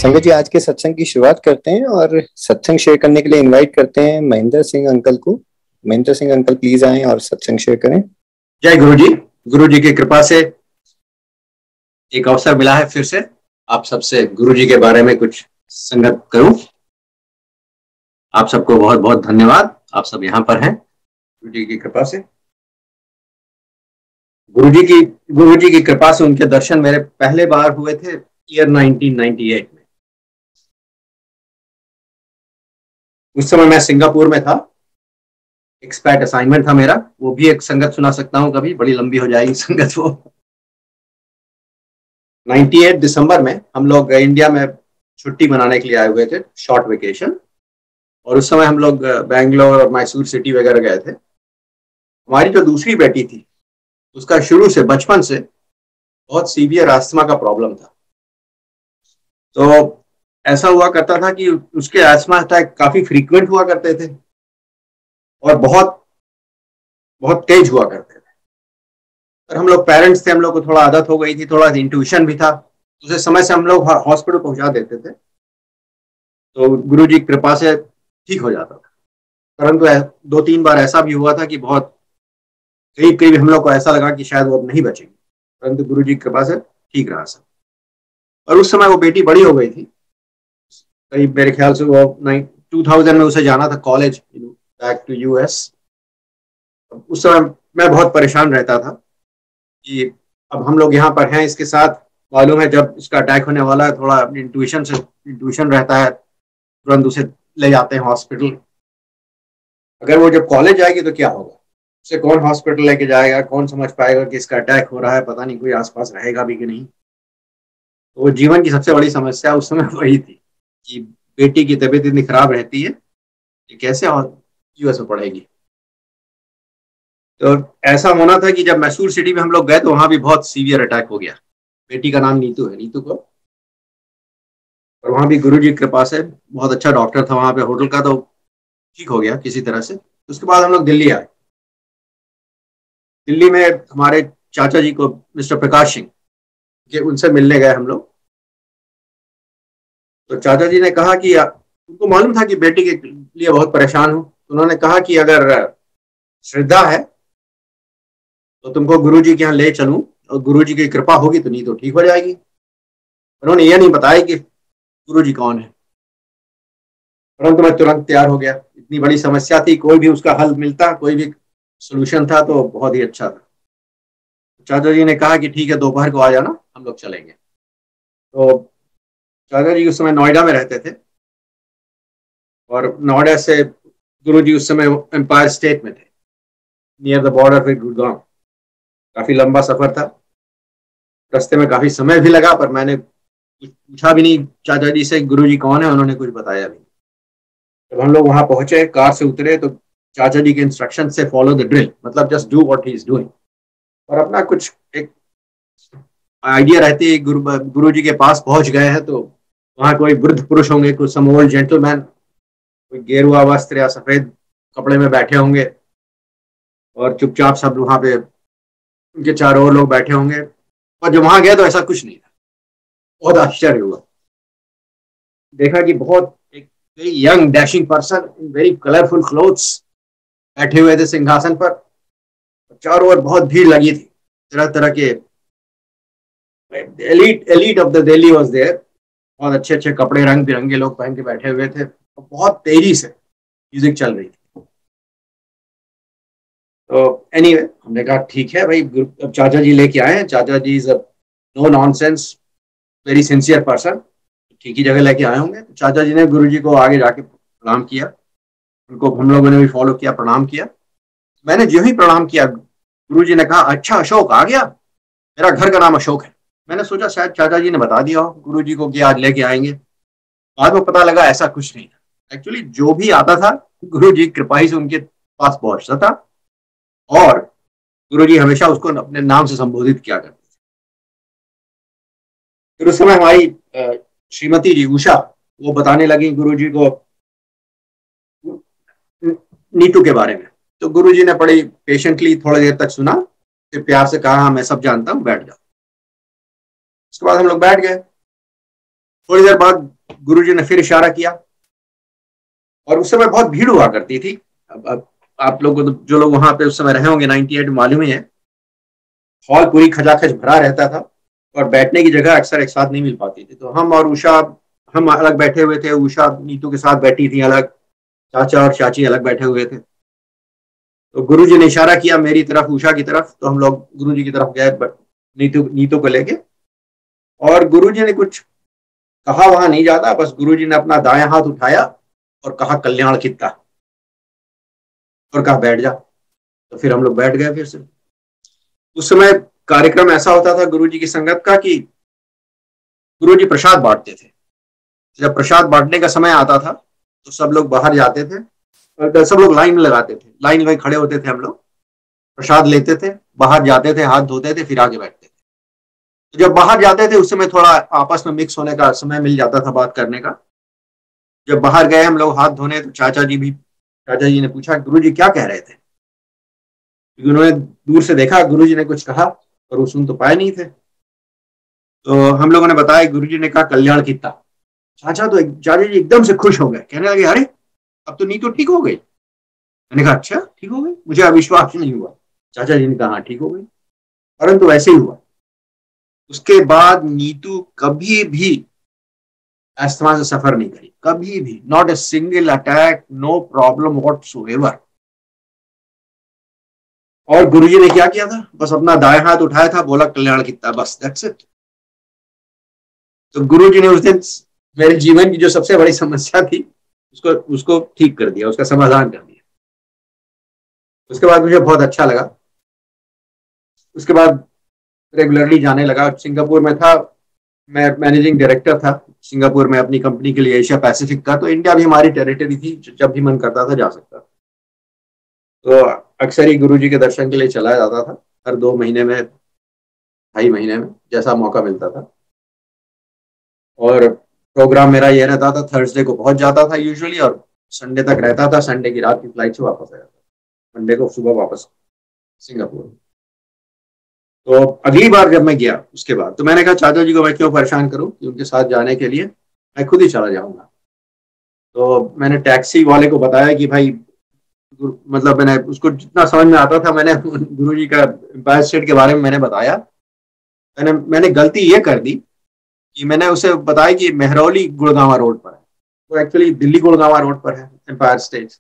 संगत जी, आज के सत्संग की शुरुआत करते हैं और सत्संग शेयर करने के लिए इनवाइट करते हैं महेंद्र सिंह अंकल को। महेंद्र सिंह अंकल प्लीज आएं और सत्संग शेयर करें। जय गुरु जी की कृपा से एक अवसर मिला है फिर से आप सबसे गुरु जी के बारे में कुछ संगत करूं। आप सबको बहुत बहुत धन्यवाद, आप सब यहाँ पर हैं गुरु जी की कृपा से। गुरु जी की कृपा से उनके दर्शन मेरे पहले बार हुए थे ईयर 1998 में। उस समय मैं सिंगापुर में था, एक्सपैट असाइनमेंट था मेरा। वो भी एक संगत सुना सकता हूँ, कभी बड़ी लंबी हो जाएगी संगत वो। 98 दिसंबर में हम लोग इंडिया में छुट्टी मनाने के लिए आए हुए थे, शॉर्ट वेकेशन। और उस समय हम लोग बैंगलोर और मैसूर सिटी वगैरह गए थे। हमारी जो दूसरी बेटी थी उसका शुरू से बचपन से बहुत सीवियर अस्थमा का प्रॉब्लम था। तो ऐसा हुआ करता था कि उसके अस्थमा अटैक काफी फ्रीक्वेंट हुआ करते थे और बहुत बहुत तेज हुआ करते थे। और हम लोग पेरेंट्स थे, हम लोग को थोड़ा आदत हो गई थी, थोड़ा इंट्यूशन भी था। उसे समय से हम लोग हॉस्पिटल पहुंचा देते थे तो गुरु जी की कृपा से ठीक हो जाता था। परंतु 2-3 बार ऐसा भी हुआ था कि बहुत करीब करीब हम लोग को ऐसा लगा कि शायद वो अब नहीं बचेंगे, परंतु गुरु जी की कृपा से ठीक रहा सब। और उस समय वो बेटी बड़ी हो गई थी, करीब मेरे ख्याल से वो 2000 में उसे जाना था कॉलेज, बैक टू यूएस। उस समय मैं बहुत परेशान रहता था कि अब हम लोग यहाँ पर हैं, इसके साथ मालूम है जब इसका अटैक होने वाला है, थोड़ा इंट्यूशन रहता है, तुरंत उसे ले जाते हैं हॉस्पिटल। अगर वो जब कॉलेज जाएगी तो क्या होगा, उसे कौन हॉस्पिटल लेके जाएगा, कौन समझ पाएगा कि इसका अटैक हो रहा है, पता नहीं कोई आसपास रहेगा भी कि नहीं। तो वो जीवन की सबसे बड़ी समस्या उस समय वही थी कि बेटी की तबीयत इतनी खराब रहती है कि कैसे यूएस में पढ़ेगी। तो ऐसा होना था कि जब मैसूर सिटी में हम लोग गए तो वहां भी बहुत सीवियर अटैक हो गया। बेटी का नाम नीतू है, नीतू को। और वहां भी गुरु जी की कृपा से बहुत अच्छा डॉक्टर था वहां पे होटल का, तो ठीक हो गया किसी तरह से। उसके बाद हम लोग दिल्ली आए। दिल्ली में हमारे चाचा जी को, मिस्टर प्रकाश सिंह के, उनसे मिलने गए हम लोग। तो चाचा जी ने कहा कि उनको मालूम था कि बेटी के लिए बहुत परेशान हूं। उन्होंने कहा कि अगर श्रद्धा है तो तुमको गुरु जी के यहाँ ले चलूं और गुरु जी की कृपा होगी तो नहीं तो ठीक हो जाएगी। उन्होंने ये नहीं बताया कि गुरु जी कौन है, परंतु मैं तुरंत तैयार हो गया। इतनी बड़ी समस्या थी, कोई भी उसका हल मिलता, कोई भी सोल्यूशन था तो बहुत ही अच्छा था। चाचा जी ने कहा कि ठीक है, दोपहर को आ जाना, हम लोग चलेंगे। तो चाचा जी उस समय नोएडा में रहते थे और नोएडा से गुरु जी उस समय एम्पायर स्टेट में थे, near the border with Gurgaon. काफी लंबा सफर था, रास्ते में काफी समय भी लगा, पर मैंने कुछ पूछा भी नहीं चाचा जी से गुरु जी कौन है, उन्होंने कुछ बताया भी। जब हम लोग वहां पहुंचे, कार से उतरे, तो चाचा जी के इंस्ट्रक्शन से फॉलो द ड्रिल, मतलब just do what he is doing. और अपना कुछ एक आइडिया रहती है, गुरु जी के पास पहुंच गए हैं तो वहां कोई वृद्ध पुरुष होंगे, कुछ सम ओल्ड जेंटलमैन, कोई गेरुआ वस्त्र या सफेद कपड़े में बैठे होंगे और चुपचाप सब वहां पे उनके चारों ओर लोग बैठे होंगे। और जब वहां गए तो ऐसा कुछ नहीं था। बहुत आश्चर्य हुआ, देखा कि बहुत एक very young dashing person in very colourful clothes बैठे हुए थे सिंहासन पर। चारों ओर बहुत भीड़ लगी थी, तरह तरह के elite of the Delhi was there. बहुत अच्छे अच्छे कपड़े रंग बिरंगे लोग पहन के बैठे हुए थे और बहुत तेजी से म्यूजिक चल रही थी। तो एनीवे हमने कहा ठीक है भाई, अब चाचा जी लेके आए हैं, चाचा जी is no nonsense, very sincere person, ठीक ही जगह लेके आए होंगे। तो चाचा जी ने गुरु जी को आगे जाके प्रणाम किया, उनको हम लोगों ने भी फॉलो किया, प्रणाम किया। मैंने जो ही प्रणाम किया, गुरु जी ने कहा अच्छा अशोक आ गया, मेरा घर का नाम अशोक है। मैंने सोचा शायद चाचा जी ने बता दिया हो गुरु जी को कि आज लेके आएंगे। बाद में पता लगा ऐसा कुछ नहीं था। एक्चुअली जो भी आता था गुरु जी कृपा ही से उनके पास पहुंचता था और गुरु जी हमेशा उसको अपने नाम से संबोधित किया करते थे। फिर उस समय हमारी श्रीमती जी उषा, वो बताने लगी गुरु जी को नीतू के बारे में। तो गुरु जी ने बड़ी पेशेंटली थोड़ी देर तक सुना, फिर प्यार से कहा हाँ मैं सब जानता हूँ, बैठ जाओ। उसके बाद हम लोग बैठ गए। थोड़ी देर बाद गुरुजी ने फिर इशारा किया, और उस समय बहुत भीड़ हुआ करती थी। अब आप लोग जो लोग वहां पे उस समय रहे होंगे 98 मालूम ही है, हॉल पूरी खचाखच भरा रहता था और बैठने की जगह अक्सर एक साथ नहीं मिल पाती थी। तो हम और उषा, हम अलग बैठे हुए थे, उषा नीतू के साथ बैठी थी अलग, चाचा और चाची अलग बैठे हुए थे। तो गुरुजी ने इशारा किया मेरी तरफ, उषा की तरफ, तो हम लोग गुरुजी की तरफ गए नीतू नीतू को लेके। और गुरुजी ने कुछ कहा वहां नहीं जाता, बस गुरुजी ने अपना दायां हाथ उठाया और कहा कल्याण कित्ता, और कहा बैठ जा। तो फिर हम लोग बैठ गए फिर से। उस समय कार्यक्रम ऐसा होता था गुरुजी की संगत का कि गुरुजी प्रसाद बांटते थे। जब प्रसाद बांटने का समय आता था तो सब लोग बाहर जाते थे, और सब लोग लाइन में लगाते थे, लाइन में खड़े होते थे, हम लोग प्रसाद लेते थे, बाहर जाते थे, हाथ धोते थे, फिर आगे बैठते थे। तो जब बाहर जाते थे उस समय थोड़ा आपस में मिक्स होने का समय मिल जाता था, बात करने का। जब बाहर गए हम लोग हाथ धोने, तो चाचा जी ने पूछा गुरुजी क्या कह रहे थे, क्योंकि उन्होंने दूर से देखा गुरुजी ने कुछ कहा और वो सुन तो पाए नहीं थे। तो हम लोगों ने बताया गुरुजी ने कहा कल्याण कित्ता। चाचा जी एकदम से खुश हो गए, कहने लगे अरे अब तो नीतू ठीक हो गई। मैंने कहा अच्छा ठीक हो गई, मुझे अविश्वास नहीं हुआ। चाचा जी ने कहा हाँ ठीक हो गई, परंतु वैसे ही हुआ। उसके बाद नीतू कभी भी अस्थमा से सफर नहीं करी, कभी भी, not a single attack, no problem whatsoever. और गुरुजी ने क्या किया था, बस अपना दाएं हाथ उठाया था, बोला कल्याण कित्ता, बस दैट्स इट। तो गुरुजी ने उस दिन मेरे जीवन की जो सबसे बड़ी समस्या थी उसको उसको ठीक कर दिया, उसका समाधान कर दिया। उसके बाद मुझे बहुत अच्छा लगा। उसके बाद रेगुलरली जाने लगा। सिंगापुर में था, मैं मैनेजिंग डायरेक्टर था सिंगापुर में अपनी कंपनी के लिए एशिया पैसिफिक का, तो इंडिया भी हमारी टेरिटरी थी, जब भी मन करता था जा सकता था। तो अक्सर ही गुरुजी के दर्शन के लिए चला जाता था, हर 2 महीने में, 2.5 महीने में, जैसा मौका मिलता था। और प्रोग्राम मेरा ये रहता था, थर्सडे को पहुंच जाता था यूजुअली, और संडे तक रहता था, संडे की रात की फ्लाइट से वापस आ जाता था, मंडे को सुबह वापस सिंगापुर। तो अगली बार जब मैं गया उसके बाद, तो मैंने कहा चाचा जी को मैं क्यों परेशान करूं, कि उनके साथ जाने के लिए मैं खुद ही चला जाऊंगा। तो मैंने टैक्सी वाले को बताया कि भाई, मतलब मैंने उसको जितना समझ में आता था, मैंने गुरुजी का एम्पायर स्टेट के बारे में मैंने बताया। मैंने गलती ये कर दी कि मैंने उसे बताया कि मेहरौली गुड़गांवा रोड पर है, तो एक्चुअली दिल्ली गुड़गांवा रोड पर है एम्पायर स्टेट।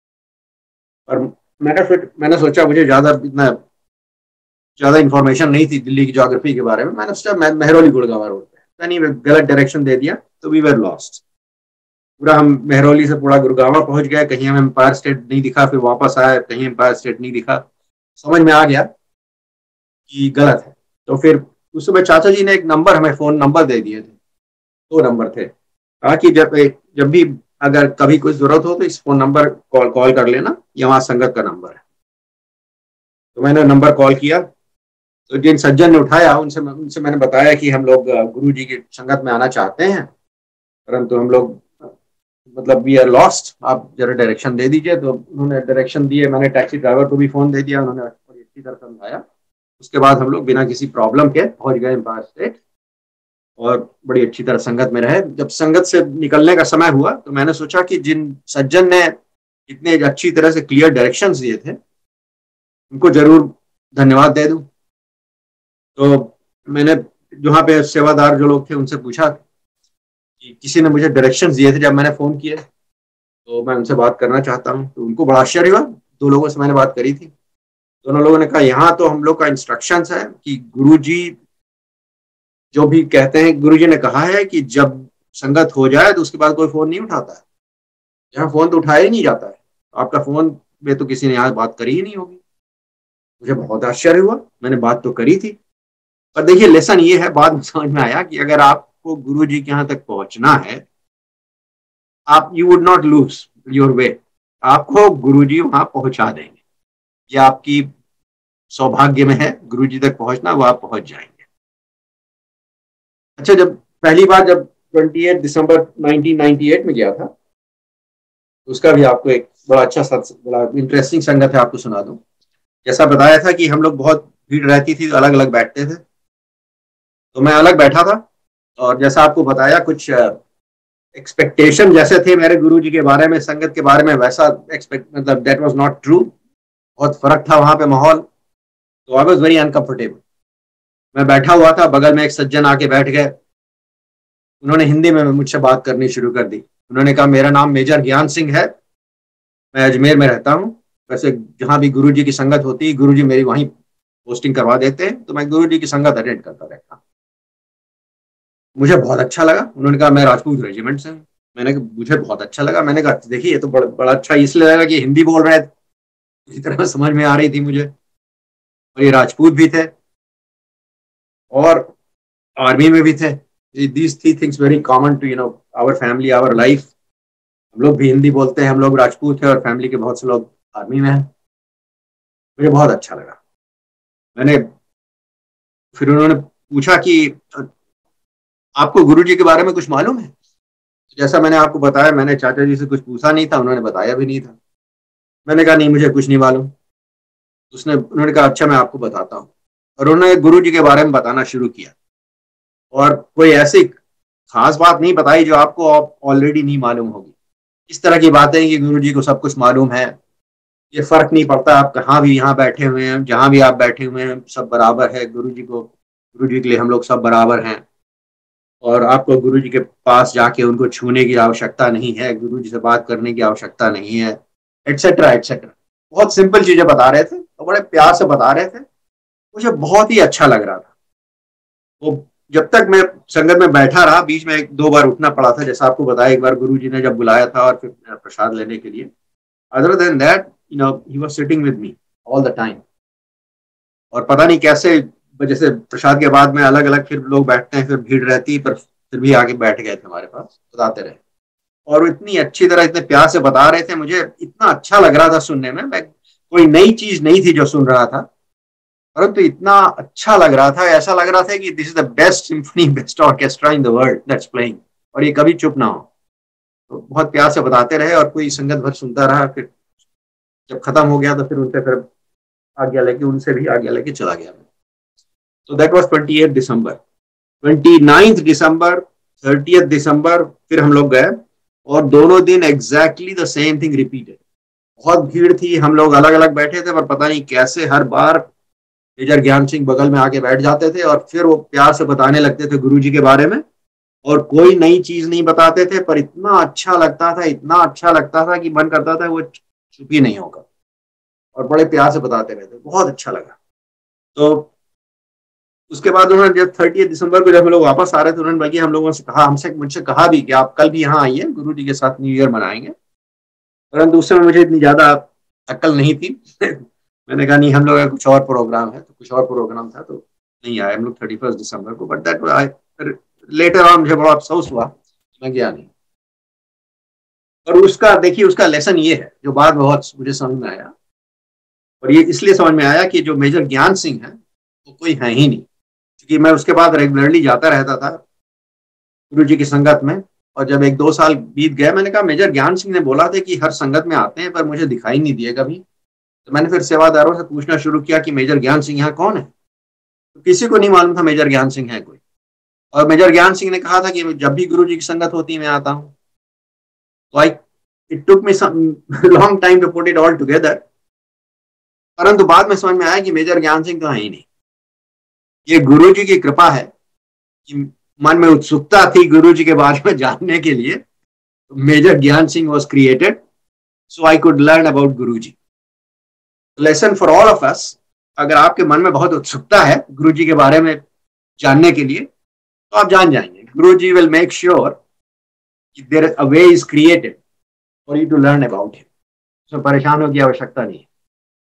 और मैंने सोचा मुझे इतना ज्यादा इन्फॉर्मेशन नहीं थी दिल्ली की ज्योग्राफी के बारे में, मैंने सोचा मेहरौली गुड़गांवा रोड पे, यानी गलत डायरेक्शन दे दिया, तो वी वर लॉस्ट। पूरा हम मेहरौली से पूरा गुड़गांवा पहुंच गए, कहीं हमें एम्पायर स्टेट नहीं दिखा, फिर वापस आया, कहीं एम्पायर स्टेट नहीं दिखा। समझ में आ गया कि गलत है। तो फिर उस समय चाचा जी ने एक नंबर, हमें फोन नंबर दे दिए थे, 2 नंबर थे, कहा कि जब भी अगर कभी कोई जरूरत हो तो इस फोन नंबर कॉल कर लेना, ये वहां संगत का नंबर है। तो मैंने नंबर कॉल किया, तो जिन सज्जन ने उठाया उनसे मैंने बताया कि हम लोग गुरु जी की संगत में आना चाहते हैं, परंतु हम लोग मतलब वी आर लॉस्ट, आप जरा डायरेक्शन दे दीजिए। तो उन्होंने डायरेक्शन दिए, मैंने टैक्सी ड्राइवर को भी फोन दे दिया, उन्होंने बड़ी अच्छी तरह समझाया। उसके बाद हम लोग बिना किसी प्रॉब्लम के पहुंच गए एम्पायर स्टेट, और बड़ी अच्छी तरह संगत में रहे। जब संगत से निकलने का समय हुआ तो मैंने सोचा कि जिन सज्जन ने इतने अच्छी तरह से क्लियर डायरेक्शंस दिए थे उनको जरूर धन्यवाद दे दूं। तो मैंने जहाँ पे सेवादार जो लोग थे उनसे पूछा कि किसी ने मुझे डायरेक्शंस दिए थे जब मैंने फोन किया, तो मैं उनसे बात करना चाहता हूँ। तो उनको बड़ा आश्चर्य हुआ, 2 लोगों से मैंने बात करी थी, दोनों लोगों ने कहा यहाँ तो हम लोग का इंस्ट्रक्शंस है कि गुरुजी जो भी कहते हैं, गुरुजी ने कहा है कि जब संगत हो जाए तो उसके बाद कोई फोन नहीं उठाता है, यहाँ फोन तो उठाया ही नहीं जाता है, आपका फोन में तो किसी ने यहाँ बात करी ही नहीं होगी। मुझे बहुत आश्चर्य हुआ, मैंने बात तो करी थी। पर देखिए लेसन ये है, बाद में समझ में आया कि अगर आपको गुरु जी के यहाँ तक पहुंचना है, आप you would not lose your way, आपको गुरु जी वहां पहुंचा देंगे। ये आपकी सौभाग्य में है, गुरु जी तक पहुंचना, वो आप पहुंच जाएंगे। अच्छा, जब पहली बार जब 28 दिसंबर 1998 में गया था, उसका भी आपको एक बड़ा अच्छा बड़ा इंटरेस्टिंग संगत है, आपको सुना दूं। जैसा बताया था कि हम लोग बहुत भीड़ रहती थी, अलग अलग बैठते थे, तो मैं अलग बैठा था और जैसा आपको बताया, कुछ एक्सपेक्टेशन जैसे थे मेरे गुरुजी के बारे में, संगत के बारे में, वैसा एक्सपेक्ट मतलब दैट वाज नॉट ट्रू। बहुत फर्क था वहां पे माहौल। तो आई वाज वेरी अनकंफर्टेबल। मैं बैठा हुआ था, बगल में एक सज्जन आके बैठ गए। उन्होंने हिंदी में मुझसे बात करनी शुरू कर दी। उन्होंने कहा, मेरा नाम मेजर ज्ञान सिंह है, मैं अजमेर में रहता हूँ। वैसे जहाँ भी गुरुजी की संगत होती है, गुरुजी मेरी वहीं पोस्टिंग करवा देते हैं, तो मैं गुरुजी की संगत अटेंड करता रहता हूँ। मुझे बहुत अच्छा लगा। उन्होंने कहा, मैं राजपूत रेजिमेंट से हूँ। मैंने कहा, मुझे बहुत अच्छा लगा। मैंने कहा, देखिए ये तो बड़ा बड़ा अच्छा इसलिए लगा कि हिंदी बोल रहे थे, इसी तरह समझ में आ रही थी मुझे, और ये राजपूत भी थे और आर्मी में भी थे। These three things very common to our family, our life. हम लोग भी हिंदी बोलते हैं, हम लोग राजपूत हैं, और फैमिली के बहुत से लोग आर्मी में हैं। मुझे बहुत अच्छा लगा। मैंने फिर उन्होंने पूछा कि आपको गुरुजी के बारे में कुछ मालूम है? जैसा मैंने आपको बताया, मैंने चाचा जी से कुछ पूछा नहीं था, उन्होंने बताया भी नहीं था। मैंने कहा, नहीं, मुझे कुछ नहीं मालूम। उन्होंने कहा, अच्छा, मैं आपको बताता हूँ। और उन्होंने गुरुजी के बारे में बताना शुरू किया, और कोई ऐसी खास बात नहीं बताई जो आपको ऑलरेडी नहीं मालूम होगी। इस तरह की बातें कि गुरुजी को सब कुछ मालूम है, ये फर्क नहीं पड़ता आप कहाँ भी यहाँ बैठे हुए हैं, जहां भी आप बैठे हुए हैं, सब बराबर है। गुरुजी के लिए हम लोग सब बराबर हैं, और आपको गुरुजी के पास जाके उनको छूने की आवश्यकता नहीं है, गुरुजी से बात करने की आवश्यकता नहीं है, एटसेट्रा एटसेट्रा। बहुत सिंपल चीजें बता रहे थे और बड़े प्यार से बता रहे थे। मुझे बहुत ही अच्छा लग रहा था वो। जब तक मैं संगत में बैठा रहा, बीच में एक दो बार उठना पड़ा था, जैसा आपको बताया, एक बार गुरुजी ने जब बुलाया था और फिर प्रसाद लेने के लिए। Other than that, he was sitting with me all the time. और पता नहीं कैसे, जैसे प्रसाद के बाद में अलग अलग फिर लोग बैठते हैं, फिर भीड़ रहती, पर फिर भी आगे बैठ गए थे हमारे पास, बताते रहे। और वो इतनी अच्छी तरह, इतने प्यार से बता रहे थे, मुझे इतना अच्छा लग रहा था सुनने में। मैं कोई नई चीज नहीं थी जो सुन रहा था, परंतु इतना अच्छा लग रहा था, ऐसा लग रहा था कि this is the best symphony, best orchestra in the world that's playing, और ये कभी चुप ना हो। तो बहुत प्यार से बताते रहे, और कोई संगत भर सुनता रहा। फिर जब खत्म हो गया तो फिर उनसे फिर आज्ञा लेके, उनसे भी आज्ञा लेके चला गया। तो दैट वाज 28 दिसंबर। 29 दिसंबर, 30 दिसंबर फिर हम लोग गए, और दोनों दिन exactly the same thing repeated. बहुत भीड़ थी, हम लोग अलग अलग बैठे थे, पर पता नहीं कैसे हर बार मेजर ज्ञान सिंह बगल में आके बैठ जाते थे, और फिर वो प्यार से बताने लगते थे गुरुजी के बारे में। और कोई नई चीज नहीं बताते थे, पर इतना अच्छा लगता था, इतना अच्छा लगता था कि मन करता था वो चुप ही नहीं होगा, और बड़े प्यार से बताते रहते। बहुत अच्छा लगा। तो उसके बाद उन्होंने जब 30 दिसंबर को जब हम लोग वापस आ रहे थे, उन्होंने बल्कि हम लोगों से कहा, हमसे मुझसे कहा भी कि आप कल भी यहाँ आइए, गुरु जी के साथ न्यू ईयर मनाएंगे। परंतु उस समय मुझे इतनी ज्यादा अक्ल नहीं थी। मैंने कहा, नहीं, हम लोग का कुछ और प्रोग्राम है, तो कुछ और प्रोग्राम था, तो नहीं आए हम लोग 31 दिसंबर को। बट दैट लेटर ऑन मुझे बड़ा अफसोस हुआ, मैं गया नहीं। और उसका देखिए, उसका लेसन ये है जो बाद में बहुत मुझे समझ में आया, और ये इसलिए समझ में आया कि जो मेजर ज्ञान सिंह है वो कोई है ही नहीं। क्योंकि मैं उसके बाद रेगुलरली जाता रहता था गुरु जी की संगत में। और जब एक दो साल बीत गए, मैंने कहा, मेजर ज्ञान सिंह ने बोला था कि हर संगत में आते हैं, पर मुझे दिखाई नहीं दिए कभी। तो मैंने फिर सेवादारों से पूछना शुरू किया कि मेजर ज्ञान सिंह यहाँ कौन है। तो किसी को नहीं मालूम था मेजर ज्ञान सिंह है कोई। और मेजर ज्ञान सिंह ने कहा था कि जब भी गुरु जी की संगत होती है मैं आता हूँ। तो I it took me some long time to put it all together. परंतु बाद में समझ में आया कि मेजर ज्ञान सिंह तो है ही नहीं। ये गुरु जी की कृपा है कि मन में उत्सुकता थी गुरु जी के बारे में जानने के लिए। Major Gyan Singh was created so I could learn about गुरु जी। Lesson for all of us, अगर आपके मन में बहुत उत्सुकता है गुरु जी के बारे में जानने के लिए, तो आप जान जाएंगे। गुरु जी will make sure there a way is created for you to learn about him. उसमें परेशान होने की आवश्यकता नहीं है।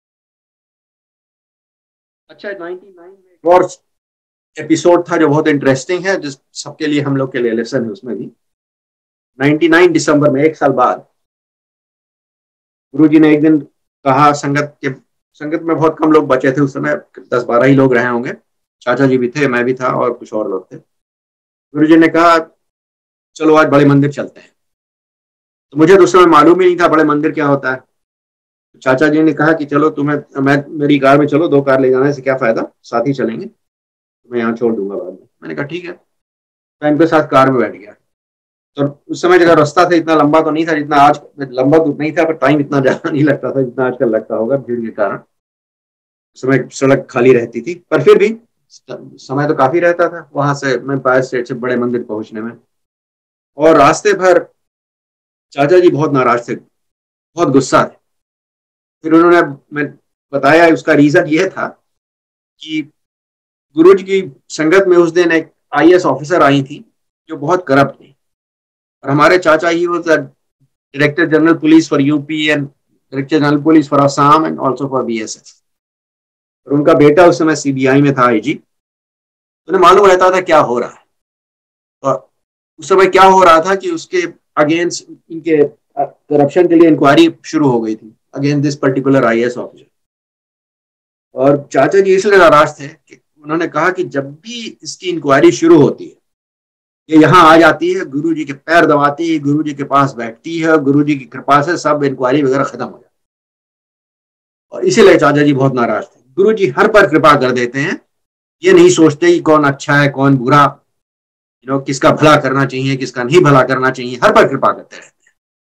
अच्छा, 99 में एक और एपिसोड था जो बहुत इंटरेस्टिंग है, जिस सबके लिए, हम लोग के लिए लेसन है उसमें भी। 99 दिसंबर में, एक साल बाद, गुरु जी ने एक दिन कहा, संगत में बहुत कम लोग बचे थे उस समय, 10-12 ही लोग रहे होंगे। चाचा जी भी थे, मैं भी था, और कुछ और लोग थे। गुरु जी ने कहा, चलो आज बड़े मंदिर चलते हैं। तो मुझे तो उस समय मालूम ही नहीं था बड़े मंदिर क्या होता है। तो चाचा जी ने कहा कि चलो, मैं मेरी कार में चलो, 2 कार ले जाने से क्या फायदा, साथ ही चलेंगे, मैं यहाँ छोड़ दूंगा बाद में। मैंने कहा, ठीक है। मैं इनके साथ कार में बैठ गया। तो उस समय जगह रास्ता था इतना लंबा तो नहीं था जितना आज, लंबा तो नहीं था पर टाइम इतना ज्यादा नहीं लगता था जितना आजकल लगता होगा भीड़ के कारण। उस समय सड़क खाली रहती थी पर फिर भी समय तो काफी रहता था वहां से मैं बाय स्टेट से बड़े मंदिर पहुंचने में। और रास्ते भर चाचा जी बहुत नाराज थे, बहुत गुस्सा थे। फिर उन्होंने, मैं बताया उसका रीजन ये था कि गुरुजी की संगत में उस दिन एक आईएएस ऑफिसर आई थी जो बहुत करप्ट थी। और हमारे चाचा ही वो director general police for UP and director general police for Assam and also for BSF. और उनका बेटा उस समय सीबीआई में था, आईजी। उन्हें मालूम रहता था क्या हो रहा है। तो उस समय क्या हो रहा था कि उसके अगेंस्ट इनके करप्शन के लिए इंक्वायरी शुरू हो गई थी against this particular IAS officer. और चाचा जी इसलिए नाराज थे कि उन्होंने कहा कि जब भी इसकी इंक्वायरी शुरू होती है ये यहाँ आ जाती है, गुरु जी के पैर दबाती है, गुरु जी के पास बैठती है, गुरु जी की कृपा से सब इंक्वायरी वगैरह खत्म हो जाती है। और इसीलिए चाचा जी बहुत नाराज थे। गुरु जी हर पर कृपा कर देते हैं, ये नहीं सोचते कि कौन अच्छा है कौन बुरा, किसका भला करना चाहिए किसका नहीं भला करना चाहिए, हर पर कृपा करते रहते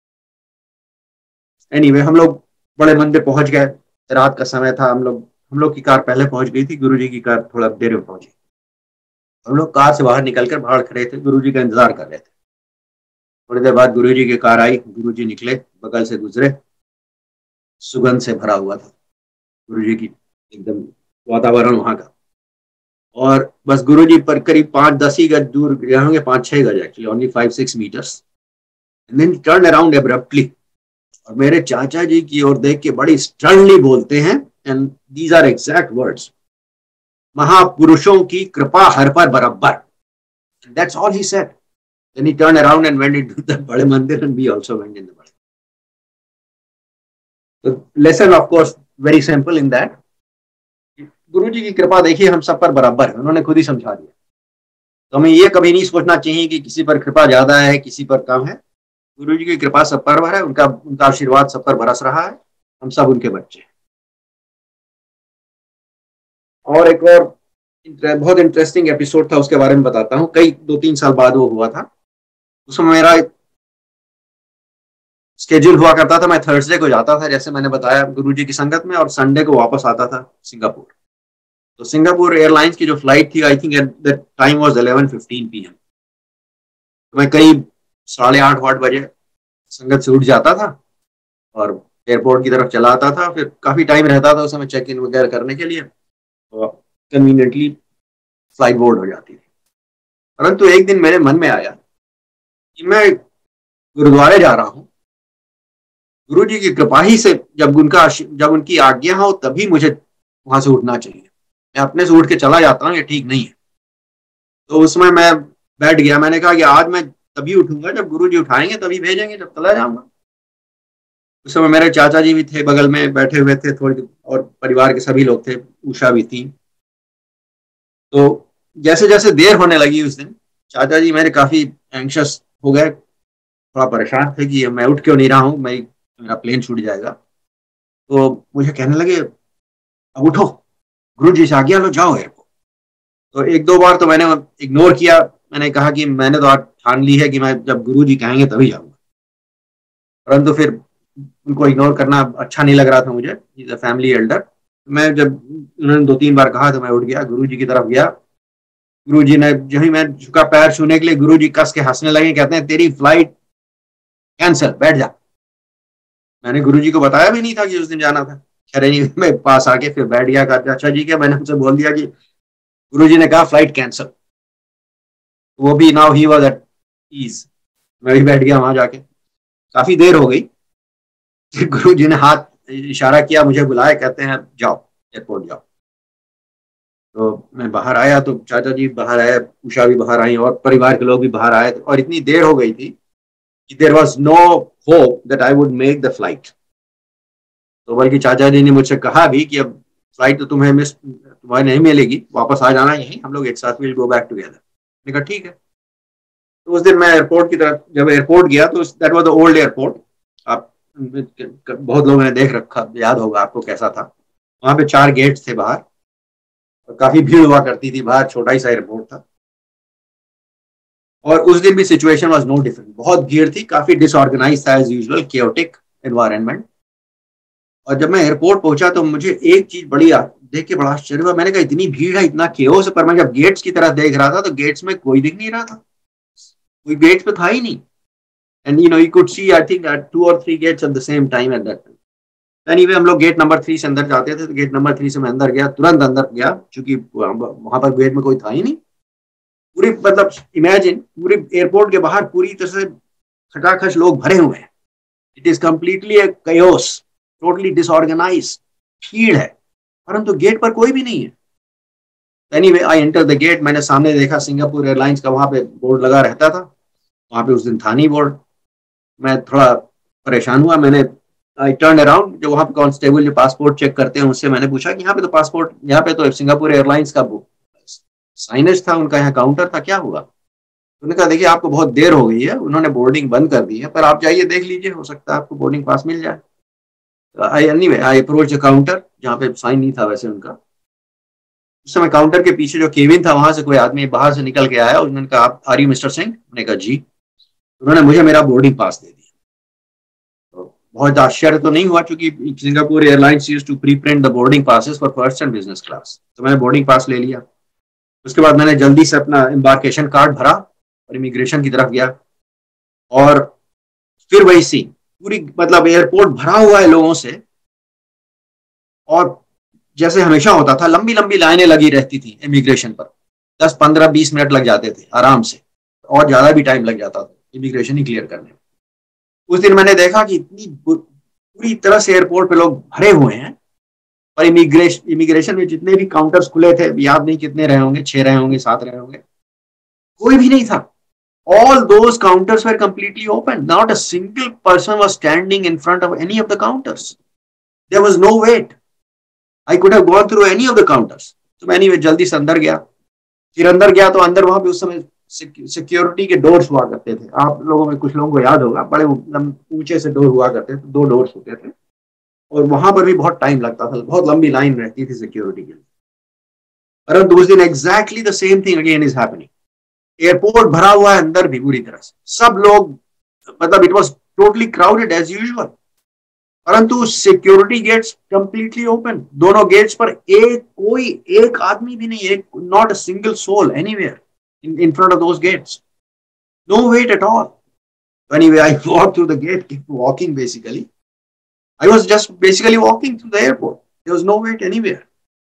हैं। एनीवे हम लोग बड़े मंदिर पहुंच गए। रात का समय था। हम लोग की कार पहले पहुंच गई थी, गुरु जी की कार थोड़ा देर में पहुंची। हम लोग कार से बाहर निकलकर बाहर खड़े थे, गुरु जी का इंतजार कर रहे थे। थोड़ी देर बाद गुरु जी की कार आई, गुरु जी निकले, बगल से गुजरे। सुगंध से भरा हुआ था गुरु जी की एकदम वातावरण वहां का। और बस गुरु जी पर करीब 5-10 ही गज दूर गए होंगे, 5-6 गज actually, only 5-6 metres. And then turn around abruptly और मेरे चाचा जी की ओर देख के बड़ी स्टर्नली बोलते हैं, and these are exact words, महापुरुषों की कृपा हर पर बराबर। That's all he said. Then he turn around and went into the Bade Mandir and we also went in the Bade. तो lesson of course very simple in that, Guru ji की कृपा देखिए हम सब पर बराबर है, उन्होंने खुद ही समझा दिया। तो हमें ये कभी नहीं सोचना चाहिए कि किसी पर कृपा ज्यादा है किसी पर कम है। गुरु जी की कृपा सब पर है, उनका उनका आशीर्वाद सब पर बरस रहा है, हम सब उनके बच्चे हैं। और एक और बहुत इंटरेस्टिंग एपिसोड था, उसके बारे में बताता हूँ। कई 2-3 साल बाद वो हुआ था। उसमें मेरा स्केड्यूल हुआ करता था, मैं थर्सडे को जाता था जैसे मैंने बताया गुरुजी की संगत में, और संडे को वापस आता था सिंगापुर। तो सिंगापुर एयरलाइंस की जो फ्लाइट थी, I think at the time was 11:15 PM। तो मैं करीब 8:30-8 बजे संगत से उठ जाता था और एयरपोर्ट की तरफ चला आता था। फिर काफी टाइम रहता था उस समय चेक इन वगैरह करने के लिए, तो कन्वीनियंटली फ्लाइट बोर्ड हो जाती थी। परंतु एक दिन मेरे मन में आया कि मैं गुरुद्वारे जा रहा हूँ, गुरु जी की कृपा ही से जब उनकी आज्ञा हो तभी मुझे वहां से उठना चाहिए। मैं अपने से उठ के चला जाता हूँ, ये ठीक नहीं है। तो उसमें मैं बैठ गया, मैंने कहा कि आज मैं तभी उठूंगा जब गुरु जी उठाएंगे, तभी भेजेंगे, जब चला जाऊंगा। उस समय मेरे चाचा जी भी थे बगल में बैठे हुए थे थोड़ी, और परिवार के सभी लोग थे, उषा भी थी। तो जैसे जैसे देर होने लगी उस दिन, चाचा जी मेरे काफी एंशियस हो गए, थोड़ा परेशान थे कि मैं उठ क्यों नहीं रहा हूँ, मेरा प्लेन छूट जाएगा। तो मुझे कहने लगे अब उठो, गुरु जी से आज्ञा लो, जाओ एयरपोर्ट। तो 1-2 बार तो मैंने इग्नोर किया। मैंने कहा कि मैंने तो आज ठान ली है कि मैं जब गुरु जी कहेंगे तभी जाऊंगा। परंतु फिर उनको इग्नोर करना अच्छा नहीं लग रहा था मुझे, इज अ फैमिली एल्डर। मैं जब उन्होंने 2-3 बार कहा तो मैं उठ गया, गुरु जी की तरफ गया। गुरु जी ने, जो ही मैं झुका पैर छूने के लिए, गुरु जी कस के हंसने लगे, कहते हैं तेरी फ्लाइट कैंसिल, बैठ जा। मैंने गुरु जी को बताया भी नहीं था कि उस दिन जाना था। खैर नहीं, मैं पास आके फिर बैठ गया। कहा अच्छा जी, क्या मैंने उनसे बोल दिया कि गुरु जी ने कहा फ्लाइट कैंसिल। वो भी नाउ ही वाज एट ईज। मैं भी बैठ गया वहां जाके। काफी देर हो गई, गुरु जी ने हाथ इशारा किया, मुझे बुलाया, कहते हैं जाओ एयरपोर्ट जाओ। तो मैं बाहर आया तो चाचा जी बाहर आए, उषा भी बाहर आई और परिवार के लोग भी बाहर आए, और इतनी देर हो गई थी कि there was no hope that I would make the flight. तो बल्कि चाचा जी ने मुझसे कहा भी कि अब फ्लाइट तो तुम्हारी नहीं मिलेगी, वापस आ जाना यहीं, हम लोग एक साथ विल गो बैक टुगेदर। मैंने कहा ठीक है। तो उस दिन मैं एयरपोर्ट की तरफ जब एयरपोर्ट गया तो that was the old airport. आप बहुत लोगों ने देख रखा, याद होगा आपको कैसा था। वहां पे 4 गेट थे बाहर, और काफी भीड़ हुआ करती थी बाहर, छोटा ही सा एयरपोर्ट था। और उस दिन भी सिचुएशन वाज नो डिफरेंट, बहुत भीड़ थी, काफी डिसऑर्गेनाइज था एज यूजुअल, केओटिक एनवायरनमेंट। और जब मैं एयरपोर्ट पहुंचा तो मुझे एक चीज बड़ी देख के बड़ा आश्चर्य हुआ। मैंने कहा इतनी भीड़ है, इतना केओस है, पर मैं जब गेट्स की तरफ देख रहा था तो गेट्स में कोई दिख नहीं रहा था, कोई गेट्स पे था ही नहीं। And you know you could see I think 2 or 3 gates at the same time at that time. Anyway हम लोग गेट नंबर 3 से अंदर जाते थे, तो गेट नंबर 3 से मैं अंदर गया, तुरंत अंदर गया, क्योंकि वहां पर गेट में कोई था ही नहीं। पूरी मतलब इमेजिन, पूरे एयरपोर्ट के बाहर पूरी तरह से खटाखच लोग भरे हुए हैं। It is completely a chaos, totally disorganise, भीड़ है, परंतु गेट पर कोई भी नहीं है। Anyway I enter the gate, मैंने सामने देखा सिंगापुर एयरलाइंस का वहां पे बोर्ड लगा रहता था, वहां पे उस दिन था नहीं बोर्ड। मैं थोड़ा परेशान हुआ, मैंने आई टर्न अराउंड, जो वहां पे कांस्टेबल जो पासपोर्ट चेक करते हैं उससे मैंने पूछा कि यहाँ पे तो पासपोर्ट, यहाँ पे तो सिंगापुर एयरलाइंस का साइनेज था, उनका यहाँ काउंटर था, क्या हुआ? उन्होंने कहा देखिए आपको बहुत देर हो गई है, उन्होंने बोर्डिंग बंद कर दी है, पर आप जाइए देख लीजिए, हो सकता है आपको बोर्डिंग पास मिल जाए। आई अप्रोच द काउंटर, जहाँ पे साइन नहीं था वैसे उनका। उस समय काउंटर के पीछे जो केबिन था वहां से कोई आदमी बाहर से निकल के आया, उन्होंने कहा आप आर यू मिस्टर सिंह? मैंने कहा जी। उन्होंने मुझे मेरा बोर्डिंग पास दे दिया। तो बहुत आश्चर्य तो नहीं हुआ, क्योंकि Singapore airlines used to pre print the boarding passes for first and business class. तो मैंने बोर्डिंग पास ले लिया। उसके बाद मैंने जल्दी से अपना एम्बार्केशन कार्ड भरा और इमिग्रेशन की तरफ गया। और फिर वही सीन, पूरी मतलब एयरपोर्ट भरा हुआ है लोगों से, और जैसे हमेशा होता था लंबी लंबी लाइनें लगी रहती थी इमिग्रेशन पर, 10, 15, 20 मिनट लग जाते थे आराम से, और ज्यादा भी टाइम लग जाता था इमिग्रेशन ही क्लियर करने में। उस दिन मैंने देखा कि इतनी पूरी तरह से एयरपोर्ट पे लोग भरे हुए हैं, और इमिग्रेशन में जितने भी काउंटर्स खुले थे, याद नहीं कितने रहे होंगे, 6 रहे होंगे, 7 रहे होंगे, कोई भी नहीं था। All those counters were completely open. Not a single person was standing in front of any of the counters. There was no wait. I could have gone through any of the counters. तो मैं anyway जल्दी से अंदर गया। फिर अंदर गया तो अंदर वहां पे उस समय सिक्योरिटी के डोर्स हुआ करते थे। आप लोगों में कुछ लोगों को याद होगा, बड़े ऊंचे से डोर हुआ करते थे, 2 डोर्स होते थे, और वहां पर भी बहुत टाइम लगता था, बहुत लंबी लाइन रहती थी सिक्योरिटी के लिए। परंतु उस दिन exactly the same thing again is happening. Airport भरा हुआ है अंदर भी पूरी तरह से, सब लोग, मतलब it was totally crowded as usual, परंतु सिक्योरिटी गेट्स कंप्लीटली ओपन। दोनों गेट्स पर एक आदमी भी नहीं, एक not a single soul anywhere in front of those gates. No wait at all. Anyway, I walked through the gate, kept walking basically. I was just basically walking through the airport. There was no wait anywhere.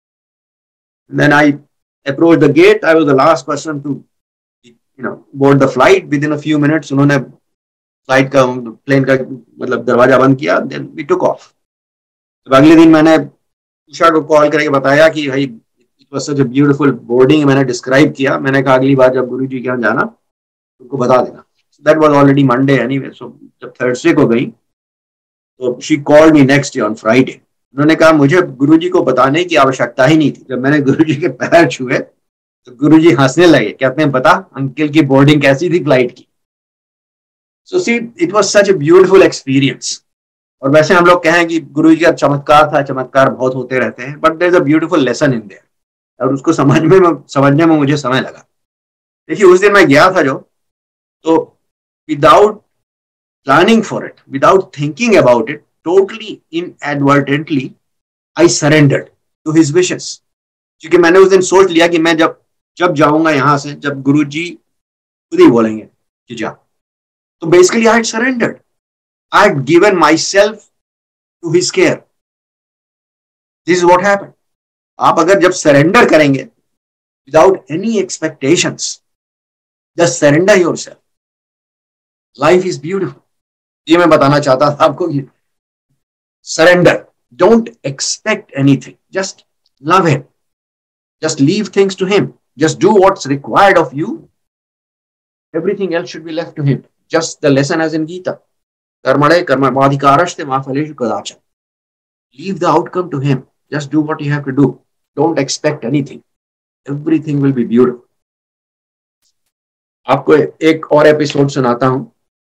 And then I approached the gate. I was the last person to board the flight. Within a few minutes उन्होंने flight का, plane का मतलब दरवाजा बंद किया, then we took off. तो अगले दिन मैंने उषा को कॉल करके बताया कि भाई it was such a beautiful boarding, मैंने डिस्क्राइब किया। मैंने कहा अगली बार जब गुरुजी के यहाँ जाना उनको बता देना। That was already Monday anyway, so जब थर्सडे को गई तो she called me next day on Friday. उन्होंने कहा मुझे गुरुजी को बताने की आवश्यकता ही नहीं थी। जब मैंने गुरुजी के पैर छुए तो गुरुजी हंसने लगे, कहते हैं पता अंकल की बोर्डिंग कैसी थी फ्लाइट की। So see it was such a beautiful experience. और वैसे हम लोग कहें कि गुरुजी का चमत्कार था, चमत्कार बहुत होते रहते हैं, but there is a beautiful lesson in there, और उसको समझने में मुझे समय लगा। देखिए उस दिन मैं गया था जो, तो without planning for it, without thinking about it, totally inadvertently I surrendered to his wishes. क्योंकि मैंने उस दिन सोच लिया कि मैं जब जाऊंगा यहां से, जब गुरुजी खुद ही बोलेंगे कि जा, तो basically I had surrendered, I had given myself to his care. This is what happened. आप अगर जब सरेंडर करेंगे without any expectations, just surrender yourself, life is beautiful. ये मैं बताना चाहता था आपको, surrender, don't expect anything, just love him, just leave things to him, just do what's required of you, everything else should be left to him. Just the lesson as इन गीता, कर्मणे कर्माधिकारस्ते मा फलेषु कदाचन। Leave the outcome to him. Just do what you have to do. Don't expect anything. Everything will be beautiful. आपको एक और episode सुनाता हूं।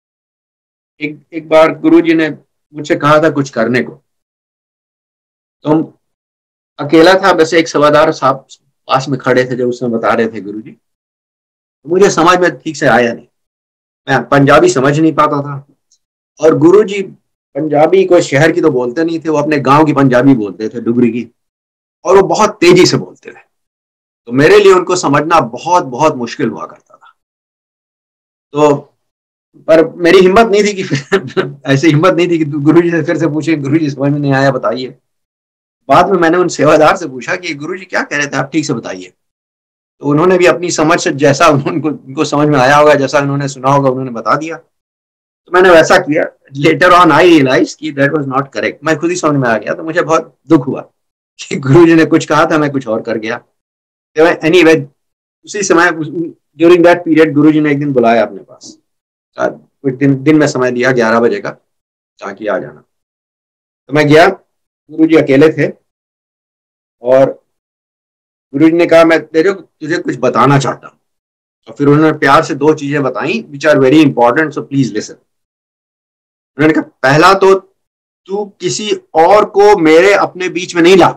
एक बार गुरुजी ने मुझसे कहा था कुछ करने को, तो हम अकेला था, वैसे एक सेवादार साहब पास में खड़े थे जो उसमें बता रहे थे गुरुजी। मुझे समझ में ठीक से आया नहीं, मैं पंजाबी समझ नहीं पाता था। और गुरुजी पंजाबी कोई शहर की तो बोलते नहीं थे, वो अपने गांव की पंजाबी बोलते थे, डुगरी की, और वो बहुत तेजी से बोलते थे। तो मेरे लिए उनको समझना बहुत बहुत मुश्किल हुआ करता था। तो पर मेरी हिम्मत नहीं थी कि ऐसी हिम्मत नहीं थी कि गुरुजी से फिर से पूछे, गुरुजी समझ में नहीं आया बताइए। बाद में मैंने उन सेवादार से पूछा कि गुरुजी क्या कह रहे थे आप, ठीक से बताइए। तो उन्होंने भी अपनी समझ से जैसा उनको समझ में आया होगा, जैसा उन्होंने सुना होगा, उन्होंने बता दिया। तो मैंने वैसा किया। लेटर ऑन आई रियलाइज कि दैट वाज नॉट करेक्ट, मैं खुद ही समझ में आ गया। तो मुझे बहुत दुख हुआ कि गुरुजी ने कुछ कहा था, मैं कुछ और कर गया। एनीवे, उसी समय ड्यूरिंग दैट पीरियड गुरुजी ने एक दिन बुलाया अपने पास, कुछ दिन में समय दिया 11 बजे का, ताकि आ जाना। तो मैं गया, गुरुजी अकेले थे, और गुरुजी ने कहा मैं तुझे कुछ बताना चाहता हूँ। और फिर उन्होंने प्यार से 2 चीजें बताई which are very important, so please listen. उन्होंने कहा पहला तो तू किसी और को मेरे अपने बीच में नहीं ला।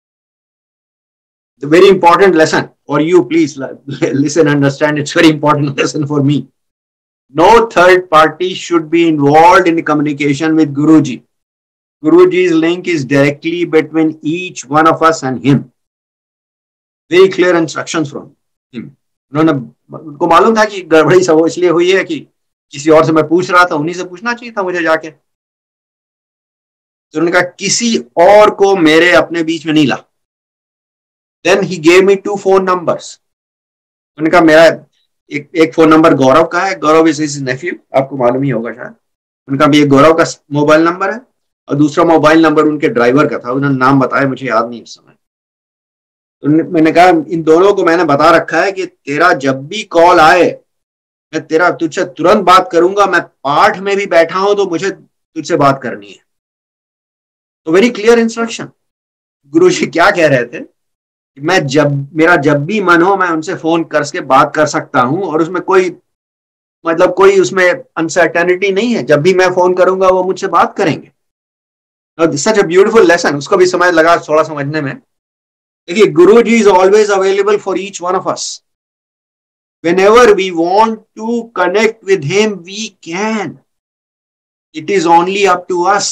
The very important lesson for you, please listen, understand, it's very important lesson for me. No third party should be involved in communication with Guruji. Guruji's link is directly between each one of us and him. Very clear instructions from him. उनको मालूम था कि गड़बड़ी सब इसलिए हुई है कि किसी और से मैं पूछ रहा था, उन्हीं से पूछना चाहिए था मुझे जाके। तो उन्होंने कहा किसी और को मेरे अपने बीच में नहीं ला। Then he gave me 2 phone numbers. उन्होंने कहा मेरा एक फोन नंबर गौरव का है, गौरव इज हिज नेफ्यू, आपको मालूम ही होगा शायद। उनका भी एक गौरव का मोबाइल नंबर है, और दूसरा मोबाइल नंबर उनके ड्राइवर का था, उन्होंने नाम बताया, मुझे याद नहीं इस समय। तो मैंने कहा इन दोनों को मैंने बता रखा है कि तेरा जब भी कॉल आए मैं तुझसे तुरंत बात करूंगा, मैं पाठ में भी बैठा हूं तो मुझे तुझसे बात करनी है। तो वेरी क्लियर इंस्ट्रक्शन। गुरुजी क्या कह रहे थे, मैं मेरा जब भी मन हो मैं उनसे फोन करके बात कर सकता हूं, और उसमें कोई उसमें अनसर्टेनिटी नहीं है। जब भी मैं फोन करूंगा वो मुझसे बात करेंगे। Such a beautiful lesson. उसको भी समय लगा थोड़ा समझने में। देखिए, Guruji is always available for each one of us. whenever we want to connect with him we can. It is only up to us.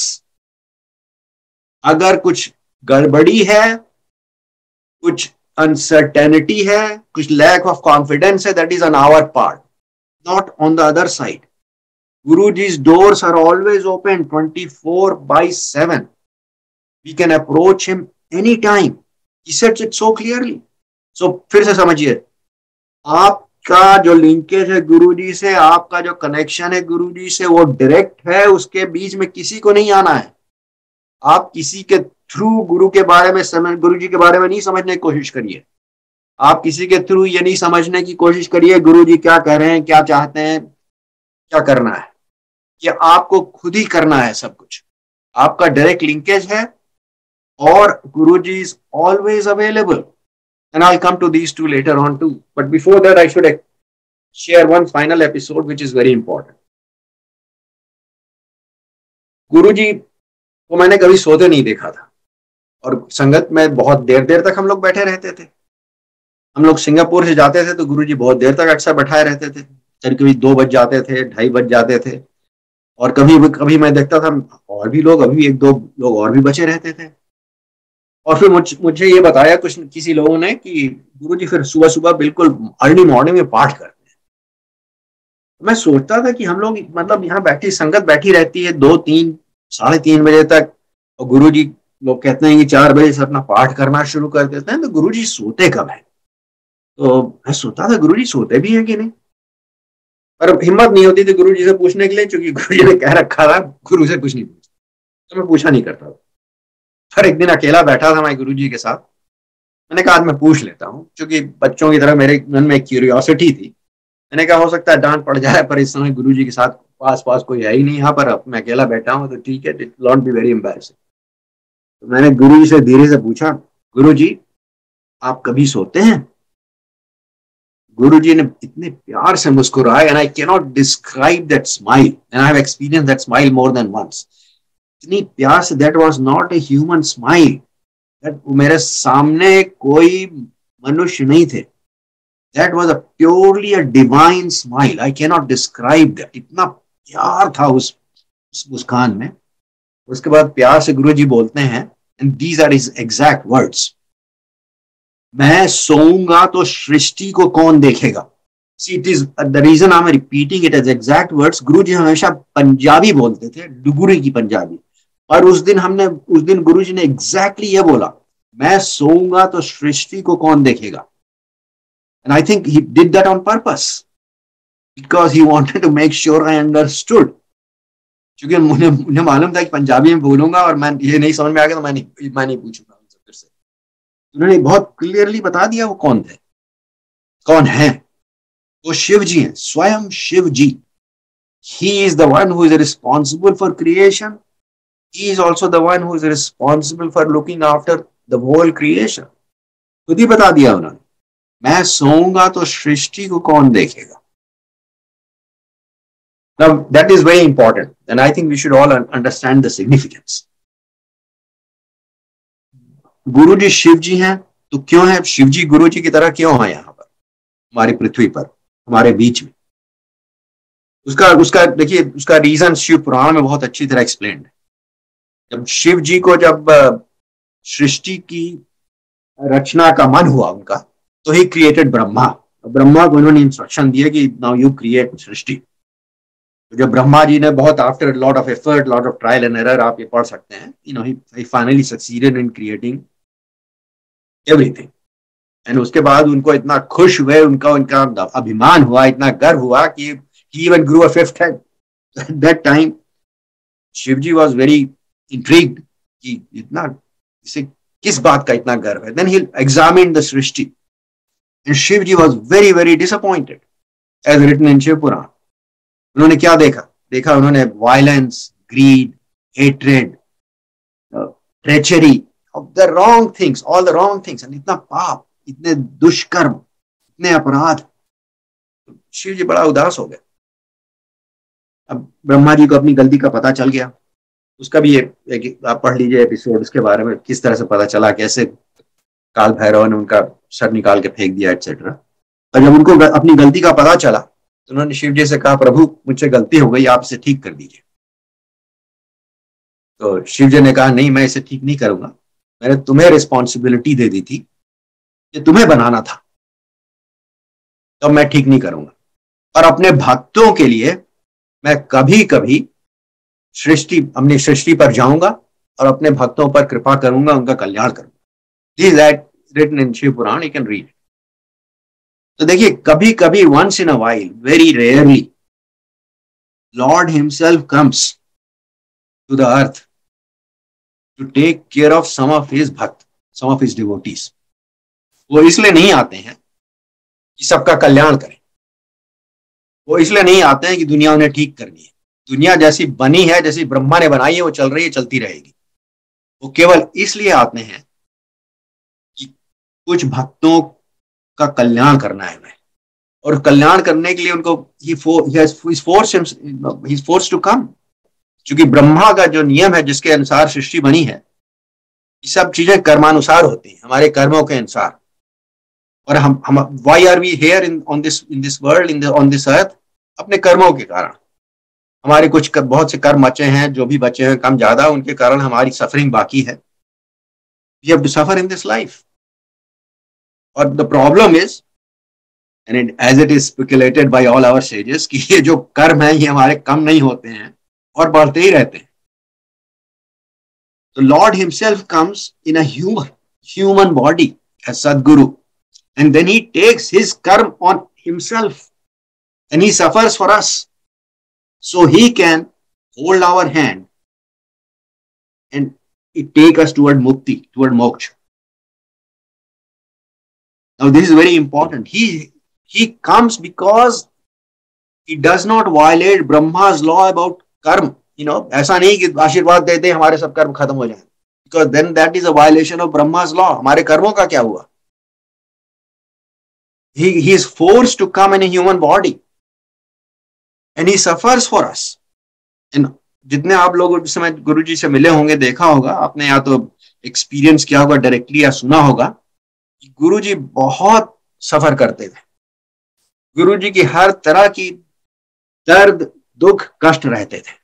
अगर कुछ गड़बड़ी है, कुछ अनसर्टेनिटी है, कुछ लैक ऑफ कॉन्फिडेंस है, that is on our part, not on the other side. Guruji's doors are always open 24/7. We can approach him anytime. He said it so clearly. So फिर से समझिए, आपका जो लिंकेज है गुरुजी से, आपका जो कनेक्शन है गुरुजी से, वो डायरेक्ट है, उसके बीच में किसी को नहीं आना है। आप किसी के थ्रू गुरु के बारे में गुरुजी के बारे में नहीं समझने की कोशिश करिए। आप किसी के थ्रू ये नहीं समझने की कोशिश करिए गुरुजी क्या कह रहे हैं, क्या चाहते हैं, क्या करना है। ये आपको खुद ही करना है सब कुछ। आपका डायरेक्ट लिंकेज है, और Guruji is always available. And I'll come to these two later on too. But before that, I should share one final episode which is very important. Guruji को मैंने कभी सोते नहीं देखा था, और संगत में बहुत देर देर तक हम लोग बैठे रहते थे। हम लोग सिंगापुर से जाते थे तो गुरुजी बहुत देर तक अक्सर बैठाए रहते थे। कभी 2 बज जाते थे, 2:30 बज जाते थे, और कभी मैं देखता था और भी लोग, अभी 1-2 लोग और भी बचे रहते थे। और फिर मुझे ये बताया किसी लोगों ने कि गुरुजी फिर सुबह सुबह बिल्कुल अर्ली मॉर्निंग में पाठ करते हैं। मैं सोचता था कि हम लोग मतलब यहाँ संगत बैठी रहती है 2-3, 3:30 बजे तक, और गुरुजी लोग कहते हैं कि 4 बजे से अपना पाठ करना शुरू कर देते हैं, तो गुरुजी सोते कब है? तो मैं सोचता था गुरुजी सोते भी हैं कि नहीं, पर हिम्मत नहीं होती थी गुरुजी से पूछने के लिए, क्योंकि गुरुजी ने कह रखा था गुरु से कुछ नहीं पूछता, तो मैं पूछा नहीं करता था। फिर एक दिन अकेला बैठा था मैं गुरुजी के साथ, मैंने कहा आज मैं पूछ लेता हूँ, क्योंकि बच्चों की तरह मेरे मन में एक क्यूरियोसिटी थी। मैंने कहा हो सकता है डांट पड़ जाए, पर इस समय गुरुजी के साथ पास कोई है ही नहीं यहाँ पर, अब मैं अकेला बैठा हूँ तो ठीक है, it will not be very embarrassing. तो मैंने गुरुजी से धीरे से पूछा, गुरुजी आप कभी सोते हैं? गुरुजी ने इतने प्यार से मुस्कुराए, and I can not describe that smile, and I have experienced that smile more than once. इतनी प्यार से, that was not a human smile, that मेरे सामने कोई मनुष्य नहीं थे, That was a purely a divine smile. I cannot describe that. इतना प्यार था उस मुस्कान में. उसके बाद प्यार से गुरु जी बोलते हैं, and these are his exact words. मैं सोऊंगा तो सृष्टि को कौन देखेगा. See, it is the reason I'm repeating it as exact words. गुरु जी हमेशा पंजाबी बोलते थे, डुगुरी की पंजाबी. और उस दिन गुरु जी ने एग्जैक्टली ये बोला, मैं सोऊंगा तो सृष्टि को कौन देखेगा. And I think he did that on purpose because he wanted to make sure I understood. क्योंकि मुझे मालूम था कि पंजाबी में बोलूंगा और मैं ये नहीं समझ में आ गया तो मैं नहीं पूछूंगा उनसे फिर से. उन्होंने बहुत क्लियरली बता दिया वो कौन थे, कौन है. वो शिव जी हैं, स्वयं शिव जी. He is the one who is responsible for creation. He is also the one who is responsible for looking after the whole creation. खुद ही बता दिया उन्होंने, मैं सोऊंगा तो सृष्टि को कौन देखेगा. Now that is very important and I think we should all understand the significance. गुरु जी शिव जी हैं तो क्यों है शिव जी गुरु जी की तरह क्यों है यहाँ पर हमारी पृथ्वी पर, हमारे बीच में. उसका देखिए, उसका रीजन शिव पुराण में बहुत अच्छी तरह एक्सप्लेन्ड है. जब शिव जी को जब सृष्टि की रचना का मन हुआ उनका, तो ही क्रिएटेड ब्रह्मा. ब्रह्मा को उन्होंने इंस्ट्रक्शन दिए कि नाउ यू क्रिएट सृष्टि. तो जब ब्रह्मा जी ने बहुत after lot of effort, lot of trial and error, आप ये पढ़ सकते हैं, he finally succeeded in creating everything. And उसके बाद उनको इतना खुश हुए, उनका अभिमान हुआ, इतना गर्व हुआ कि he even grew a fifth head. At that time Shivji was very intrigued कि इतना इसे किस बात का इतना गर्व है. Then he examined the Srishti and Shivji was very very disappointed as written in Shiv पुराण. उन्होंने क्या देखा उन्होंने violence, greed, hatred, treachery of the wrong things, all the wrong things. and इतना पाप, इतने दुष्कर्म, इतने अपराध. शिवजी बड़ा उदास हो गए. अब ब्रह्मा जी को अपनी गलती का पता चल गया. उसका भी एक आप पढ़ लीजिए एपिसोड उसके बारे में, किस तरह से पता चला, कैसे काल भैरव ने उनका सर निकाल के फेंक दिया एटसेट्रा. और जब उनको अपनी गलती का पता चला तो उन्होंने शिव जी से कहा, प्रभु मुझसे गलती हो गई, आप इसे ठीक कर दीजिए. तो शिव जी ने कहा, नहीं, मैं इसे ठीक नहीं करूंगा. मैंने तुम्हें रिस्पॉन्सिबिलिटी दे दी थी, ये तुम्हें बनाना था, तो मैं ठीक नहीं करूंगा. और अपने भक्तों के लिए मैं कभी कभी अपनी सृष्टि पर जाऊंगा और अपने भक्तों पर कृपा करूंगा, उनका कल्याण करूंगा. This is written in Shiv Puran, you can read. तो देखिए, कभी कभी, once in a while, very rarely, lord himself comes to the earth to take care of some of his bhakt, some of his devotees. वो इसलिए नहीं आते हैं कि सबका कल्याण करें, वो इसलिए नहीं आते हैं कि दुनिया उन्हें ठीक करनी है. दुनिया जैसी बनी है, जैसी ब्रह्मा ने बनाई है, वो चल रही है, चलती रहेगी. वो केवल इसलिए आते हैं कि कुछ भक्तों का कल्याण करना है उन्हें, और कल्याण करने के लिए उनको he is forced to come. क्योंकि ब्रह्मा का जो नियम है, जिसके अनुसार सृष्टि बनी है, ये सब चीजें कर्मानुसार होती हैं, हमारे कर्मों के अनुसार. और हम why are we here in this world, on this earth? अपने कर्मों के कारण. हमारे बहुत से कर्म बचे हैं, जो भी बचे हैं कम ज्यादा, उनके कारण हमारी सफरिंग बाकी है. We have to suffer in this life. और the problem is, and as it is speculated by all our sages, कि ये जो कर्म है ये हमारे कम नहीं होते हैं और बढ़ते ही रहते हैं. The Lord himself comes in a human body as Sadguru. And then he takes his karma on himself and he suffers for us, so he can hold our hand and take us toward mukti, toward moksha. Now this is very important. He comes because he does not violate Brahma's law about karma. ऐसा नहीं कि आशीर्वाद देते हमारे सब कर्म खत्म हो जाए, because then that is a violation of Brahma's law. हमारे कर्मों का क्या हुआ? He is forced to come in a human body and he suffers for us. And जितने आप लोग जिस समय गुरु जी से मिले होंगे, देखा होगा आपने, या तो एक्सपीरियंस किया होगा डायरेक्टली या सुना होगा, गुरु जी बहुत सफर करते थे. गुरुजी की हर तरह की दर्द, दुख, कष्ट रहते थे।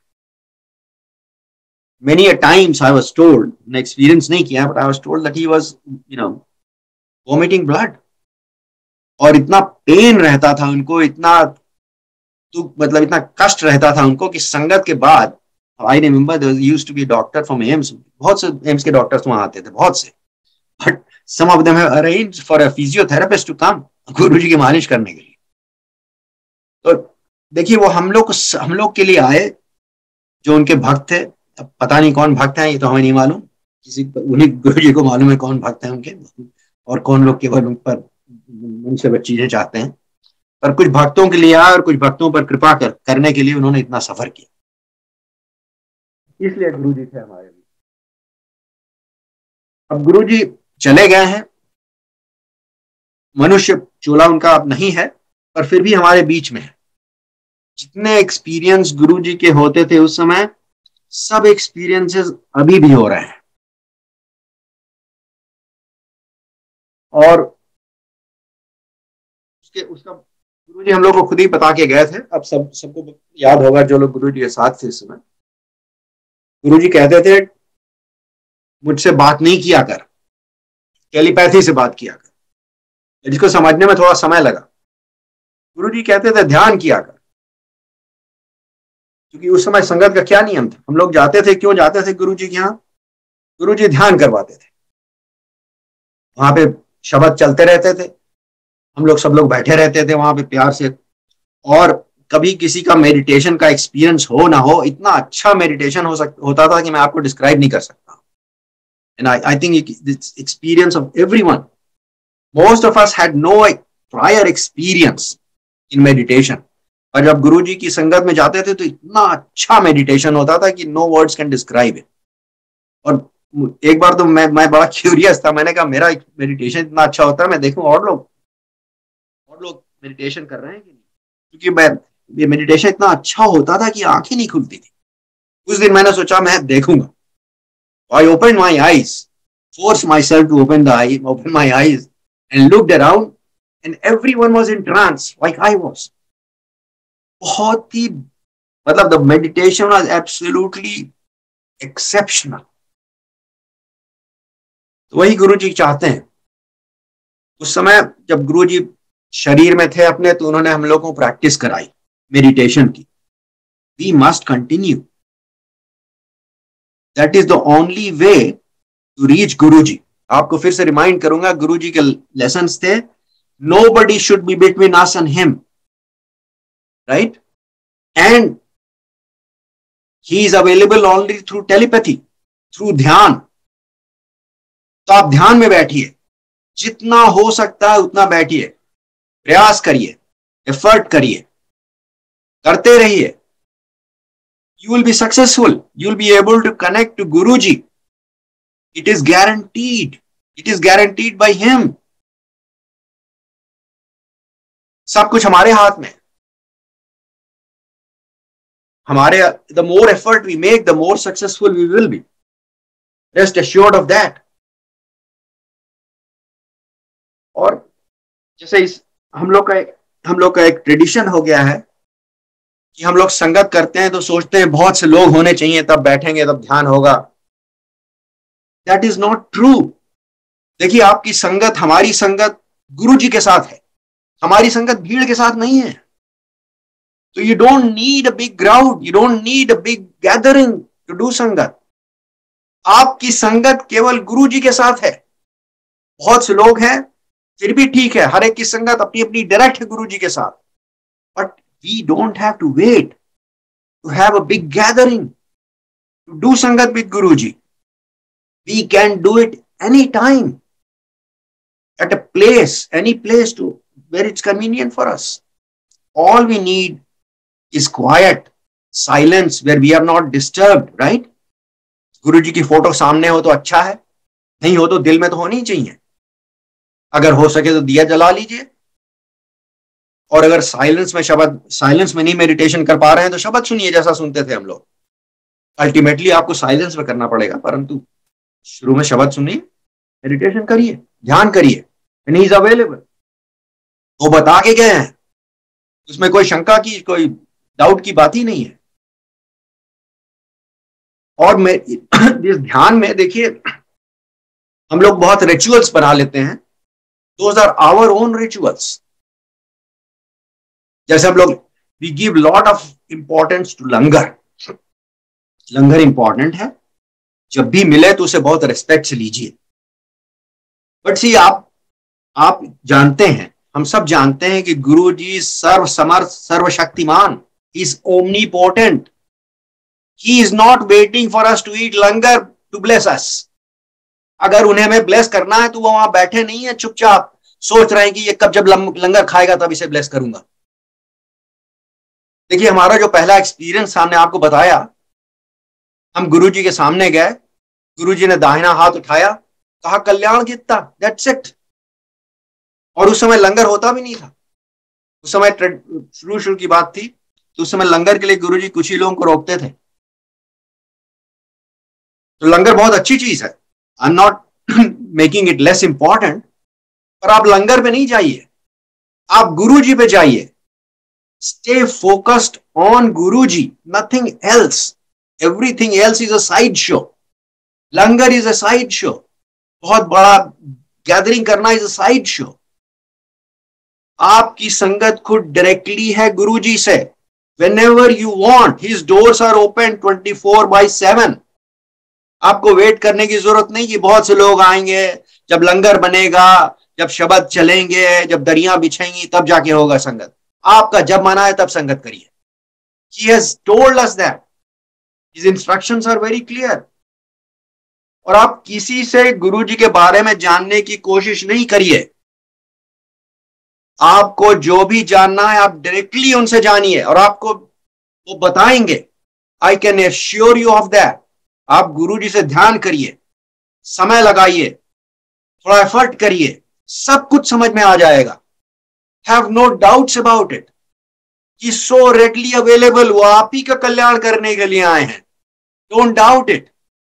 Many a times I was told, मैंने एक्सपीरियंस नहीं किया, but I was told that he was, vomiting blood. और इतना पेन रहता था उनको, इतना दुख, मतलब इतना कष्ट रहता था उनको कि संगत के बाद, I remember there used to be doctor from AIIMS, बहुत से एम्स के डॉक्टर्स वहां आते थे, बहुत से, but some of them have arranged for a physiotherapist to come Guruji की मालिश करने के लिए। तो देखिए, वो हम लोग के लिए आए जो उनके भक्त थे। अब पता नहीं कौन भक्त हैं, ये तो हमें नहीं मालूम, उन्हीं गुरुजी को मालूम है कौन भक्त हैं उनके, और कौन लोग केवल उन पर उनसे चीजें चाहते हैं। पर कुछ भक्तों के लिए आए और कुछ भक्तों पर कृपा करने के लिए उन्होंने इतना सफर किया, इसलिए गुरुजी थे हमारे लिए। अब गुरुजी चले गए हैं, मनुष्य चोला उनका अब नहीं है, पर फिर भी हमारे बीच में है। जितने एक्सपीरियंस गुरुजी के होते थे उस समय, सब एक्सपीरियंसेस अभी भी हो रहे हैं। और उसका गुरुजी हम लोग को खुद ही बता के गए थे। अब सबको याद होगा जो लोग गुरुजी के साथ थे इस समय। गुरुजी कहते थे, मुझसे बात नहीं किया कर, टेलीपैथी से बात किया कर। जिसको समझने में थोड़ा समय लगा, गुरुजी कहते थे ध्यान किया कर। क्योंकि उस समय संगत का क्या नियम था, हम लोग जाते थे, क्यों जाते थे गुरुजी के यहाँ? गुरुजी ध्यान करवाते थे, वहां पे शब्द चलते रहते थे, हम लोग सब लोग बैठे रहते थे वहां पे प्यार से। और कभी किसी का मेडिटेशन का एक्सपीरियंस हो ना हो, इतना अच्छा मेडिटेशन होता था कि मैं आपको डिस्क्राइब नहीं कर सकता। And I think this experience of everyone, most of us had no prior experience in meditation, और जब गुरुजी की संगत में जाते थे तो इतना अच्छा मेडिटेशन होता था कि no words can describe it. और एक बार तो मैं बड़ा क्यूरियस था, मैंने कहा मेरा मेडिटेशन इतना अच्छा होता है, मैं देखूं और लोग मेडिटेशन कर रहे हैं कि नहीं। क्योंकि ये मेडिटेशन इतना अच्छा होता था कि आंखें नहीं खुलती थी। उस दिन मैंने सोचा मैं देखूंगा। I open my eyes, force myself to open my eyes and looked around and everyone was in trance like I was. बहुत ही, मतलब the meditation was absolutely exceptional. तो वही गुरुजी चाहते हैं। उस समय जब गुरुजी शरीर में थे अपने, तो उन्होंने हम लोगों को प्रैक्टिस कराई मेडिटेशन की। We must continue, that is the only way to reach Guruji. आपको फिर से रिमाइंड करूंगा, गुरुजी के लेसन्स थे, nobody should be between us and him, right, and he is available only through telepathy, through dhyan. तो आप ध्यान में बैठिए, जितना हो सकता है उतना बैठिए, प्रयास करिए, एफर्ट करिए, करते रहिए। You will be successful. You will be able to connect to Guruji. It is guaranteed. It is guaranteed by him. सब कुछ हमारे हाथ में। हमारे, the more effort we make, the more successful we will be. Rest assured of that. और जैसे हम लोग का एक ट्रेडिशन हो गया है कि हम लोग संगत करते हैं तो सोचते हैं बहुत से लोग होने चाहिए, तब बैठेंगे, तब ध्यान होगा। That is not true. देखिए, आपकी संगत, हमारी संगत गुरुजी के साथ है, हमारी संगत भीड़ के साथ नहीं है। तो you don't need a big crowd, you don't need a big gathering to do sangat. आपकी संगत केवल गुरुजी के साथ है। बहुत से लोग हैं, फिर भी ठीक है, हर एक की संगत अपनी अपनी डायरेक्ट है गुरुजी के साथ, but we don't have to wait to have a big gathering to do sangat with Guruji. We can do it anytime, at a place, any place to where it's convenient for us. All we need is quiet, silence, where we are not disturbed, right? Guruji की photo सामने हो तो अच्छा है, नहीं हो तो दिल में तो होनी चाहिए। अगर हो सके तो दिया जला लीजिए। और अगर साइलेंस में नहीं मेडिटेशन कर पा रहे हैं तो शब्द सुनिए, जैसा सुनते थे हम लोग। अल्टीमेटली आपको साइलेंस में करना पड़ेगा, परंतु शुरू में शब्द सुनिए, मेडिटेशन करिए, ध्यान करिए, एंड ही इज अवेलेबल। वो बता के गए हैं उसमें कोई शंका की, कोई डाउट की बात ही नहीं है। और मैं इस ध्यान में देखिए, हम लोग बहुत रिचुअल्स बना लेते हैं, those are our own rituals. जैसे हम लोग we give lot of importance to langar. लंगर इंपॉर्टेंट है, जब भी मिले तो उसे बहुत रिस्पेक्ट से लीजिए। बट सी, आप जानते हैं, हम सब जानते हैं कि गुरु जी सर्व समर्थ, सर्वशक्तिमान, is omnipotent. He is not waiting for us to eat langar to bless us. अगर उन्हें हमें ब्लेस करना है तो वो वहां बैठे नहीं है चुपचाप सोच रहे हैं कि ये कब जब लंगर खाएगा तब इसे ब्लेस करूंगा। देखिए, हमारा जो पहला एक्सपीरियंस सामने आपको बताया, हम गुरुजी के सामने गए, गुरुजी ने दाहिना हाथ उठाया, कहा कल्याण कीता, दैट्स इट। और उस समय लंगर होता भी नहीं था। उस समय शुरू की बात थी, तो उस समय लंगर के लिए गुरुजी कुछ ही लोगों को रोकते थे। तो लंगर बहुत अच्छी चीज है, I am not making it less important, पर आप लंगर पे नहीं जाइए, आप गुरुजी पे जाइए। Stay focused on Guruji, nothing else. Everything else is a side show. Langar is a side show. बहुत बड़ा गैदरिंग करना इज अ साइड शो। आपकी संगत खुद डायरेक्टली है गुरुजी से। Whenever you want, his doors are open 24/7. आपको वेट करने की जरूरत नहीं कि बहुत से लोग आएंगे, जब लंगर बनेगा, जब शब्द चलेंगे, जब दरियां बिछेंगी तब जाके होगा संगत। आपका जब मना है तब संगत करिए। He has told us that. His instructions are very clear. और आप किसी से गुरुजी के बारे में जानने की कोशिश नहीं करिए। आपको जो भी जानना है आप डायरेक्टली उनसे जानिए और आपको वो बताएंगे। I can assure you of that. आप गुरुजी से ध्यान करिए, समय लगाइए, थोड़ा एफर्ट करिए, सब कुछ समझ में आ जाएगा। Have no doubts about it. He so readily available, वो आप ही का कल्याण करने के लिए आए हैं। Don't doubt it.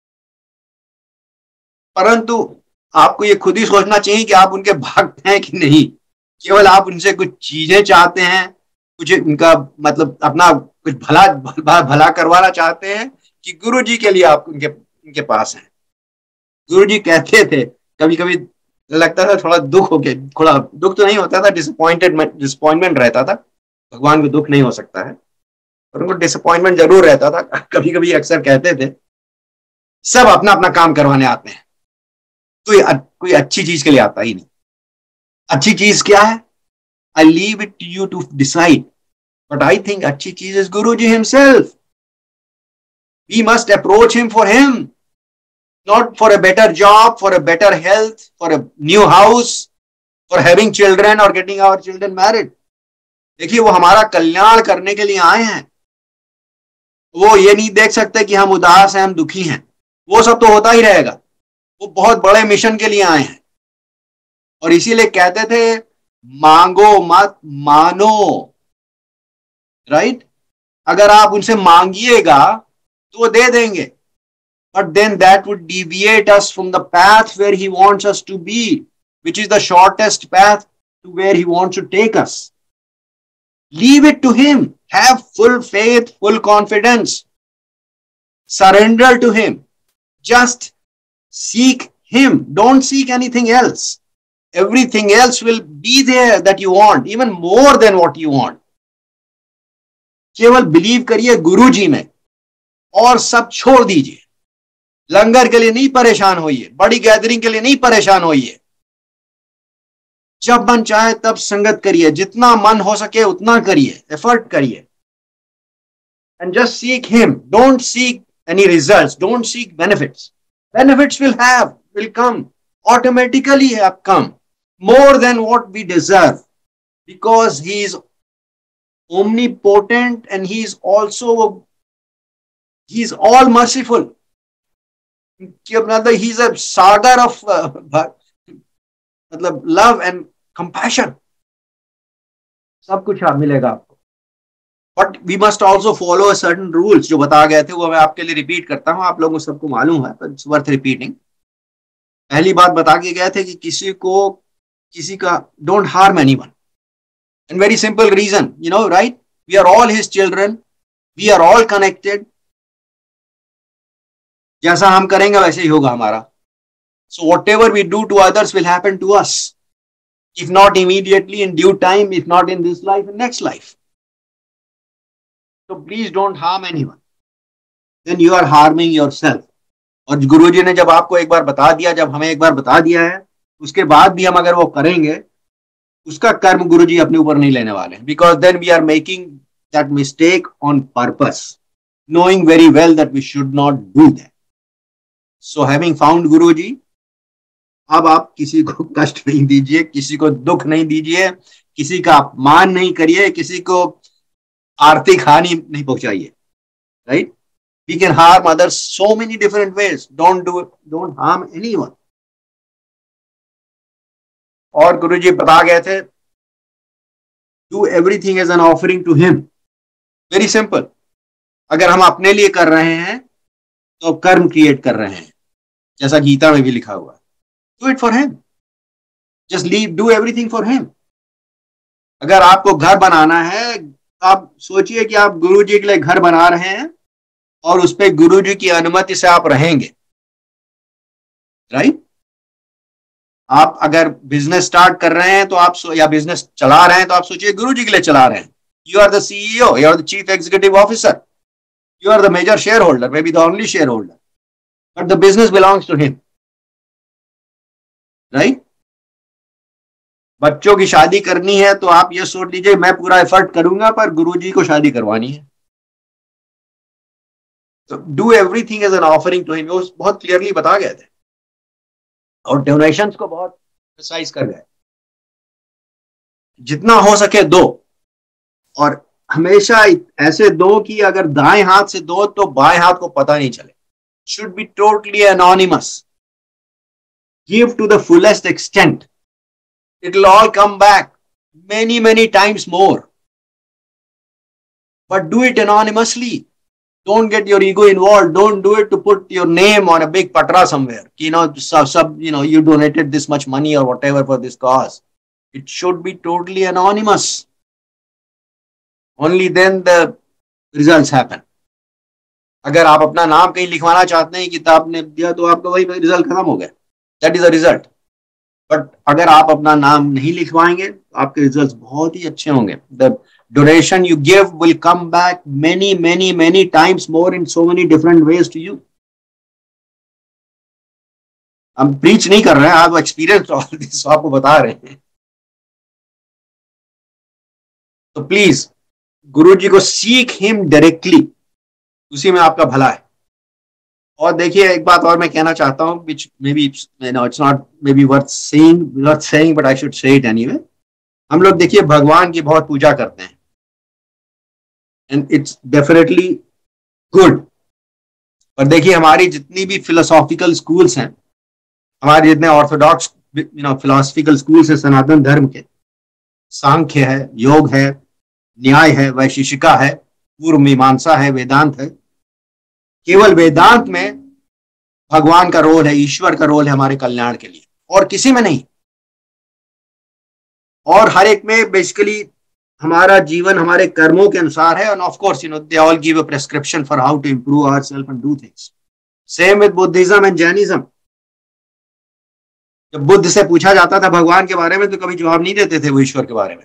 परंतु आपको ये खुद ही सोचना चाहिए कि आप उनके भक्त हैं कि नहीं। केवल आप उनसे कुछ चीजें चाहते हैं, कुछ उनका मतलब अपना कुछ भला करवाना चाहते हैं, कि गुरु जी के लिए आप उनके पास हैं। गुरु जी कहते थे, कभी कभी लगता था थोड़ा दुख हो गया, थोड़ा दुख तो नहीं होता था, डिसअपॉइंटमेंट रहता था। भगवान को दुख नहीं हो सकता है, पर उनको डिसअपॉइंटमेंट जरूर रहता था। कभी कभी अक्सर कहते थे, सब अपना अपना काम करवाने आते हैं, कोई अच्छी चीज के लिए आता ही नहीं। अच्छी चीज क्या है? I leave it to you to decide. But I think अच्छी चीज is Guruji himself. We must approach him for him, not for a better job, for a better health, for a new house, for having children or getting our children married. देखिए, वो हमारा कल्याण करने के लिए आए हैं। वो ये नहीं देख सकते कि हम उदास हैं, हम दुखी हैं। वो सब तो होता ही रहेगा। वो बहुत बड़े मिशन के लिए आए हैं और इसीलिए कहते थे, मांगो मत मानो। राइट? अगर आप उनसे मांगिएगा तो वो दे देंगे, but then that would deviate us from the path where he wants us to be, which is the shortest path to where he wants to take us. Leave it to him, have full faith, full confidence, surrender to him, just seek him, don't seek anything else. Everything else will be there that you want, even more than what you want. केवल believe करिए गुरु जी में और सब छोड़ दीजिए। लंगर के लिए नहीं परेशान होइए, बड़ी गैदरिंग के लिए नहीं परेशान होइए। जब मन चाहे तब संगत करिए, जितना मन हो सके उतना करिए, एफर्ट करिए। And just seek him. Don't seek any results. Don't seek benefits. Benefits will come. Automatically have come. More than what we deserve, because he is omnipotent and he is all merciful. He is a sagar of love and compassion. सब कुछ मिलेगा आपको, but we must also a certain rules जो बता गए थे, वो मैं आपके लिए रिपीट करता हूं। आप लोगों सबको मालूम है, but it's worth repeating. पहली बात बता के गए थे कि किसी का don't harm anyone. And very simple reason, right? We are all his children. We are all connected. जैसा हम करेंगे वैसे ही होगा हमारा. So whatever we do to others will happen to us. If not immediately, in due time, if not in this life, in next life. So please don't harm anyone. Then you are harming yourself. और गुरुजी ने जब आपको एक बार बता दिया, जब हमें एक बार बता दिया है, उसके बाद भी हम अगर वो करेंगे, उसका कर्म गुरुजी अपने ऊपर नहीं लेने वाले. Because then we are making that mistake on purpose, knowing very well that we should not do that. So having found गुरुजी, अब आप किसी को कष्ट नहीं दीजिए, किसी को दुख नहीं दीजिए, किसी का अपमान नहीं करिए, किसी को आर्थिक हानि नहीं पहुंचाइए. Right? We can harm others so many different ways. Don't do it. Don't harm anyone. और गुरुजी बता गए थे, do everything as an offering to him. Very simple. अगर हम अपने लिए कर रहे हैं तो कर्म क्रिएट कर रहे हैं, जैसा गीता में भी लिखा हुआ है. Do it for him. Just do everything for him. अगर आपको घर बनाना है, आप सोचिए कि आप गुरुजी के लिए घर बना रहे हैं और उस पे गुरुजी की अनुमति से आप रहेंगे. राइट? आप अगर बिजनेस स्टार्ट कर रहे हैं तो आप या बिजनेस चला रहे हैं तो आप सोचिए गुरुजी के लिए चला रहे हैं. You are the CEO, you are the chief executive officer, you are the major shareholder, maybe the only shareholder, but the business belongs to him. Right? बच्चों की शादी करनी है तो आप ये सोच लीजिए मैं पूरा एफर्ट करूंगा पर गुरुजी को शादी करवानी है. तो do everything as an offering to him. वो बहुत क्लियरली बता गए थे और डोनेशंस को बहुत प्रिसाइज कर गए. जितना हो सके दो, और हमेशा ऐसे दो कि अगर दाएं हाथ से दो तो बाएं हाथ को पता नहीं चले. Should be totally anonymous. Give to the fullest extent. It will all come back many times more. But do it anonymously. Don't get your ego involved. Don't do it to put your name on a big patra somewhere. You donated this much money or whatever for this cause. It should be totally anonymous. Only then the results happen. अगर आप अपना नाम कहीं लिखवाना चाहते हैं, किताब ने दिया तो आपका वही रिजल्ट खत्म हो गया. That is a result. But अगर आप अपना नाम नहीं लिखवाएंगे तो आपके रिजल्ट्स बहुत ही अच्छे होंगे. The donation you give will come back many times more in so many different ways to you. हम प्रीच नहीं कर रहे हैं, आप एक्सपीरियंस ऑल दिस आपको बता रहे हैं. तो प्लीज गुरुजी को सीख हिम डायरेक्टली, उसी में आपका भला है. और देखिए एक बात और मैं कहना चाहता हूं, which maybe it's not maybe worth saying but I should say it anyway. हम लोग देखिए भगवान की बहुत पूजा करते हैं and it's definitely good. पर देखिए हमारी जितनी भी philosophical schools हैं, हमारे जितने ऑर्थोडॉक्स philosophical schools हैं सनातन धर्म के, सांख्य है, योग है, न्याय है, वैशेषिका है, पूर्व मीमांसा है, वेदांत है. केवल वेदांत में भगवान का रोल है, ईश्वर का रोल है हमारे कल्याण के लिए, और किसी में नहीं. और हर एक में बेसिकली हमारा जीवन हमारे कर्मों के अनुसार है. And of course they all give a prescription for how to improve ourself and do things. Same with Buddhism and Jainism. जब बुद्ध से पूछा जाता था भगवान के बारे में तो कभी जवाब नहीं देते थे वो ईश्वर के बारे में.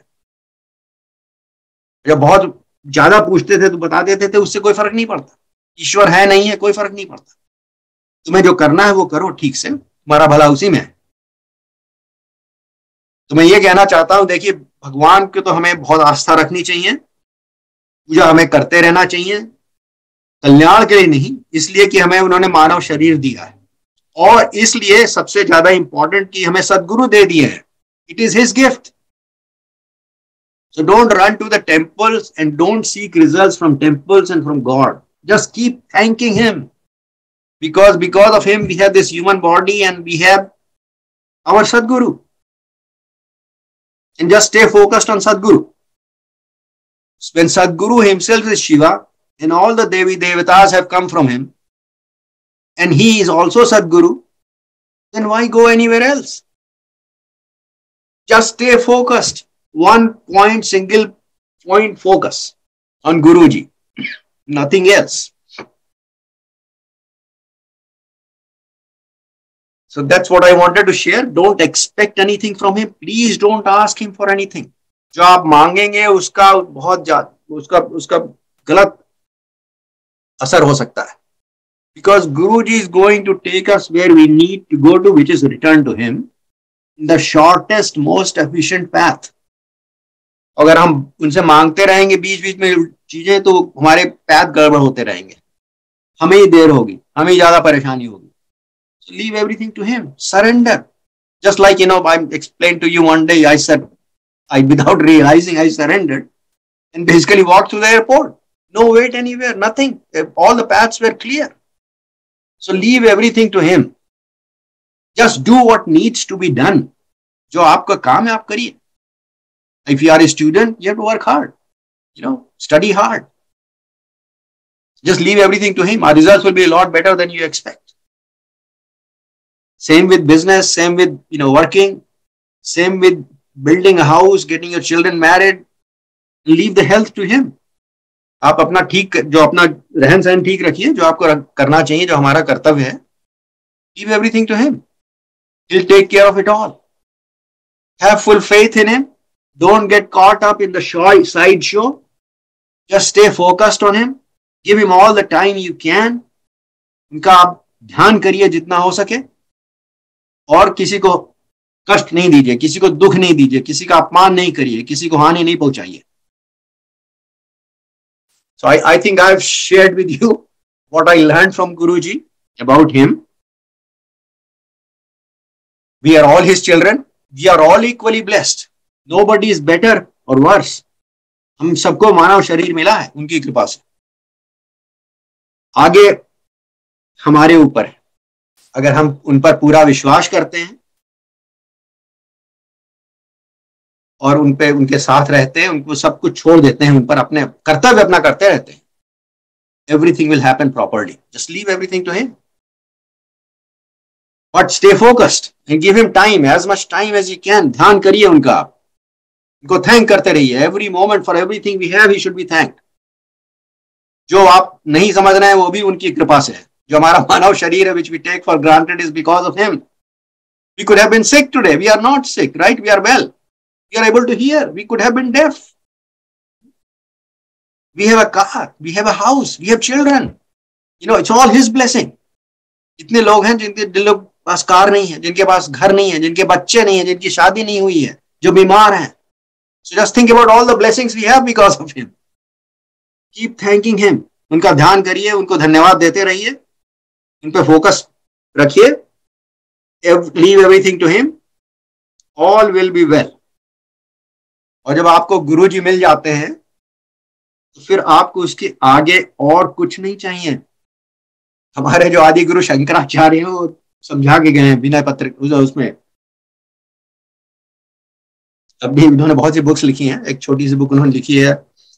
जब बहुत ज्यादा पूछते थे तो बता देते थे, उससे कोई फर्क नहीं पड़ता. ईश्वर है नहीं है कोई फर्क नहीं पड़ता. तुम्हें जो करना है वो करो ठीक से, तुम्हारा भला उसी में है. तो मैं ये कहना चाहता हूं, देखिए भगवान के तो हमें बहुत आस्था रखनी चाहिए, पूजा हमें करते रहना चाहिए, कल्याण के लिए नहीं, इसलिए कि हमें उन्होंने मानव शरीर दिया है, और इसलिए सबसे ज्यादा इंपॉर्टेंट कि हमें सद्गुरु दे दिए हैं. It is his gift. So don't run to the temples and don't seek results from temples and from God. Just keep thanking him, because of him we have this human body and we have our Sadguru. And just stay focused on Sadguru. When Sadguru himself is Shiva and all the Devi Devatas have come from him and he is also Sadguru, then why go anywhere else? Just stay focused. one point, single point focus on Guruji, nothing else. So that's what I wanted to share. Don't expect anything from him. Please don't ask him for anything. जो आप मांगेंगे उसका बहुत उसका गलत असर हो सकता है. Because Guruji is going to take us where we need to go to, which is return to him, the shortest, most efficient path. अगर हम उनसे मांगते रहेंगे बीच बीच में चीजें, तो हमारे पैथ गड़बड़ होते रहेंगे, हमें ही देर होगी, हमें ही ज्यादा परेशानी होगी. So leave everything to him. Surrender. Just like, I explained to you one day, I said, without realizing, I surrendered and basically walked through the airport. No wait anywhere, nothing. All the paths were clear. So leave everything to him. Just do what needs to be done. जो आपका काम है आप करिए. If you are a student, you have to work hard. Study hard. Just leave everything to him. Our results will be a lot better than you expect. Same with business, same with working, same with building a house, getting your children married. Leave the health to him. आप अपना रहन सहन ठीक रखिए, जो आपको करना चाहिए, जो हमारा कर्तव्य है. Leave everything to him. He'll take care of it all. Have full faith in him. Don't get caught up in the sideshow. Just stay focused on him. Give him all the time you can. उनका आप ध्यान करिए जितना हो सके, और किसी को कष्ट नहीं दीजिए, किसी को दुख नहीं दीजिए, किसी का अपमान नहीं करिए, किसी को हानि नहीं पहुंचाइए. So I think I've shared with you what I learned from Guruji about him. We are all his children. We are all equally blessed. Nobody is better or worse. हम सबको मानव शरीर मिला है उनकी कृपा से. आगे हमारे ऊपर है. अगर हम उन पर पूरा विश्वास करते हैं और उनके साथ रहते हैं, उनको सब कुछ छोड़ देते हैं, उन पर अपने कर्तव्य अपना करते रहते हैं, everything will happen properly. Just leave everything to him. But stay focused and give him time, as much time as you can. ध्यान करिए उनका, उनको thank करते रहिए. Every moment, for everything we have, he should be thanked. जो आप नहीं समझ रहे हैं वो भी उनकी कृपा से है. जो हमारा मानव शरीर है, which we take for granted, is because of him. We could have been sick today. We are not sick, right? We are well. We are able to hear. We could have been deaf. We have a car. We have a house. We have children. It's all his blessing. इतने लोग हैं जिनके पास car नहीं है, जिनके पास घर नहीं है, जिनके बच्चे नहीं है, जिनकी शादी नहीं हुई है, जो बीमार हैं. So just think about all the blessings we have because of him. Keep thanking him. उनका ध्यान करिए, उनको धन्यवाद देते रहिए, उन पे फोकस रखिए. Leave everything to him. All will be well. और जब आपको गुरुजी मिल जाते हैं तो फिर आपको उसके आगे और कुछ नहीं चाहिए. हमारे जो आदि गुरु शंकराचार्य हैं वो समझा के गए हैं विनय पत्र उसमें. अभी उन्होंने बहुत सी बुक्स लिखी हैं. एक छोटी सी बुक उन्होंने लिखी है,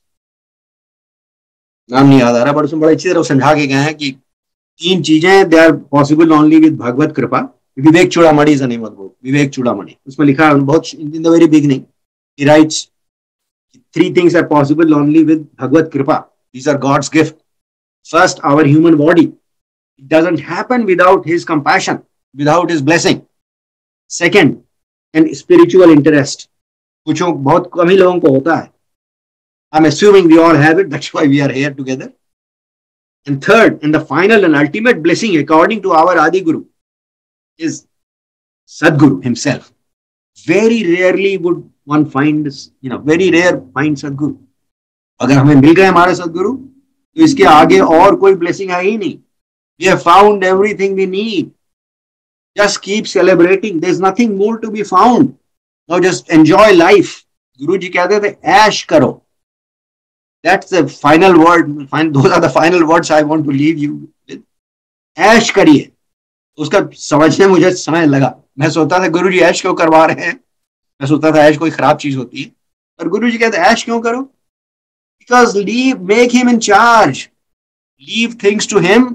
नाम नहीं याद आ रहा, बट उसमें बड़ा अच्छी तरह समझा के गए हैं कि 3 चीजें they are possible only with Bhagwat kripa. Vivek Chudamani is the name of the book. Vivek Chudamani. उसमें लिखा है बहुत in the very beginning, he writes 3 things are possible only with Bhagavad Kripa. These are God's gift. First, our human body. It doesn't happen without his compassion, without his blessing. Second, an spiritual interest. कुछ बहुत कम ही लोगों को होता है. I'm assuming we all have it. That's why we are here together. And third, and the final and ultimate blessing, according to our Adi Guru, is Sadguru himself. Very rarely would one find, very rare find Sadguru. अगर हमें मिल गए हमारे सदगुरु तो इसके आगे और कोई ब्लेसिंग है ही नहीं. We have found everything we need. Just keep celebrating. There's nothing more to be found. Now just enjoy life. Guru ji कहते थे ऐश करो. That's the final word. Those are the final words I want to leave you with. ऐश करिए. उसका समझने मुझे समय लगा. मैं सोचता था गुरु जी ऐश क्यों करवा रहे हैं. मैं सोचता था ऐश कोई खराब चीज होती है, और गुरु जी कहते हैं ऐश क्यों करो. Because make him in charge. Leave things to him.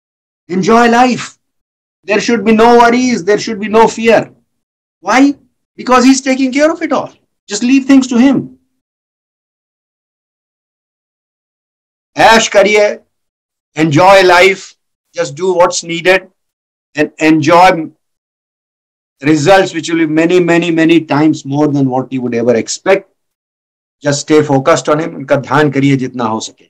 Enjoy life. There should be no worries. There should be no fear. Why? because he's taking care of it all. Just leave things to him. ऐश करिए, enjoy life, just do what's needed and enjoy results which will be many, many, many times more than what you would ever expect. Just stay focused on him. उनका ध्यान करिए जितना हो सके,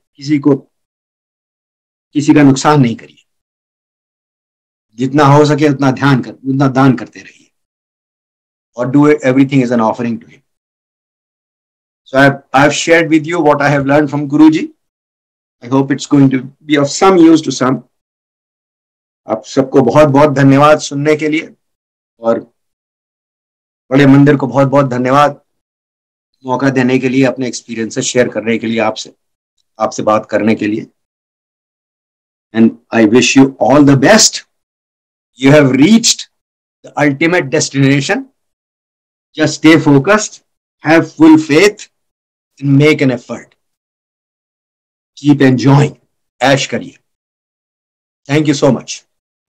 किसी का नुकसान नहीं करिए, जितना हो सके उतना दान करते रहिए, और do everything as an offering to him. So I have shared with you what I have learned from Guruji. I hope it's going to be of some use to some. आप सबको बहुत बहुत धन्यवाद सुनने के लिए, और बड़े मंदिर को बहुत बहुत धन्यवाद मौका देने के लिए, अपने एक्सपीरियंसेस शेयर करने के लिए, आपसे बात करने के लिए. And I wish you all the best. You have reached the ultimate destination. Just stay focused, have full faith, and make an effort. Keep enjoying. ऐश करिए. Thank you so much.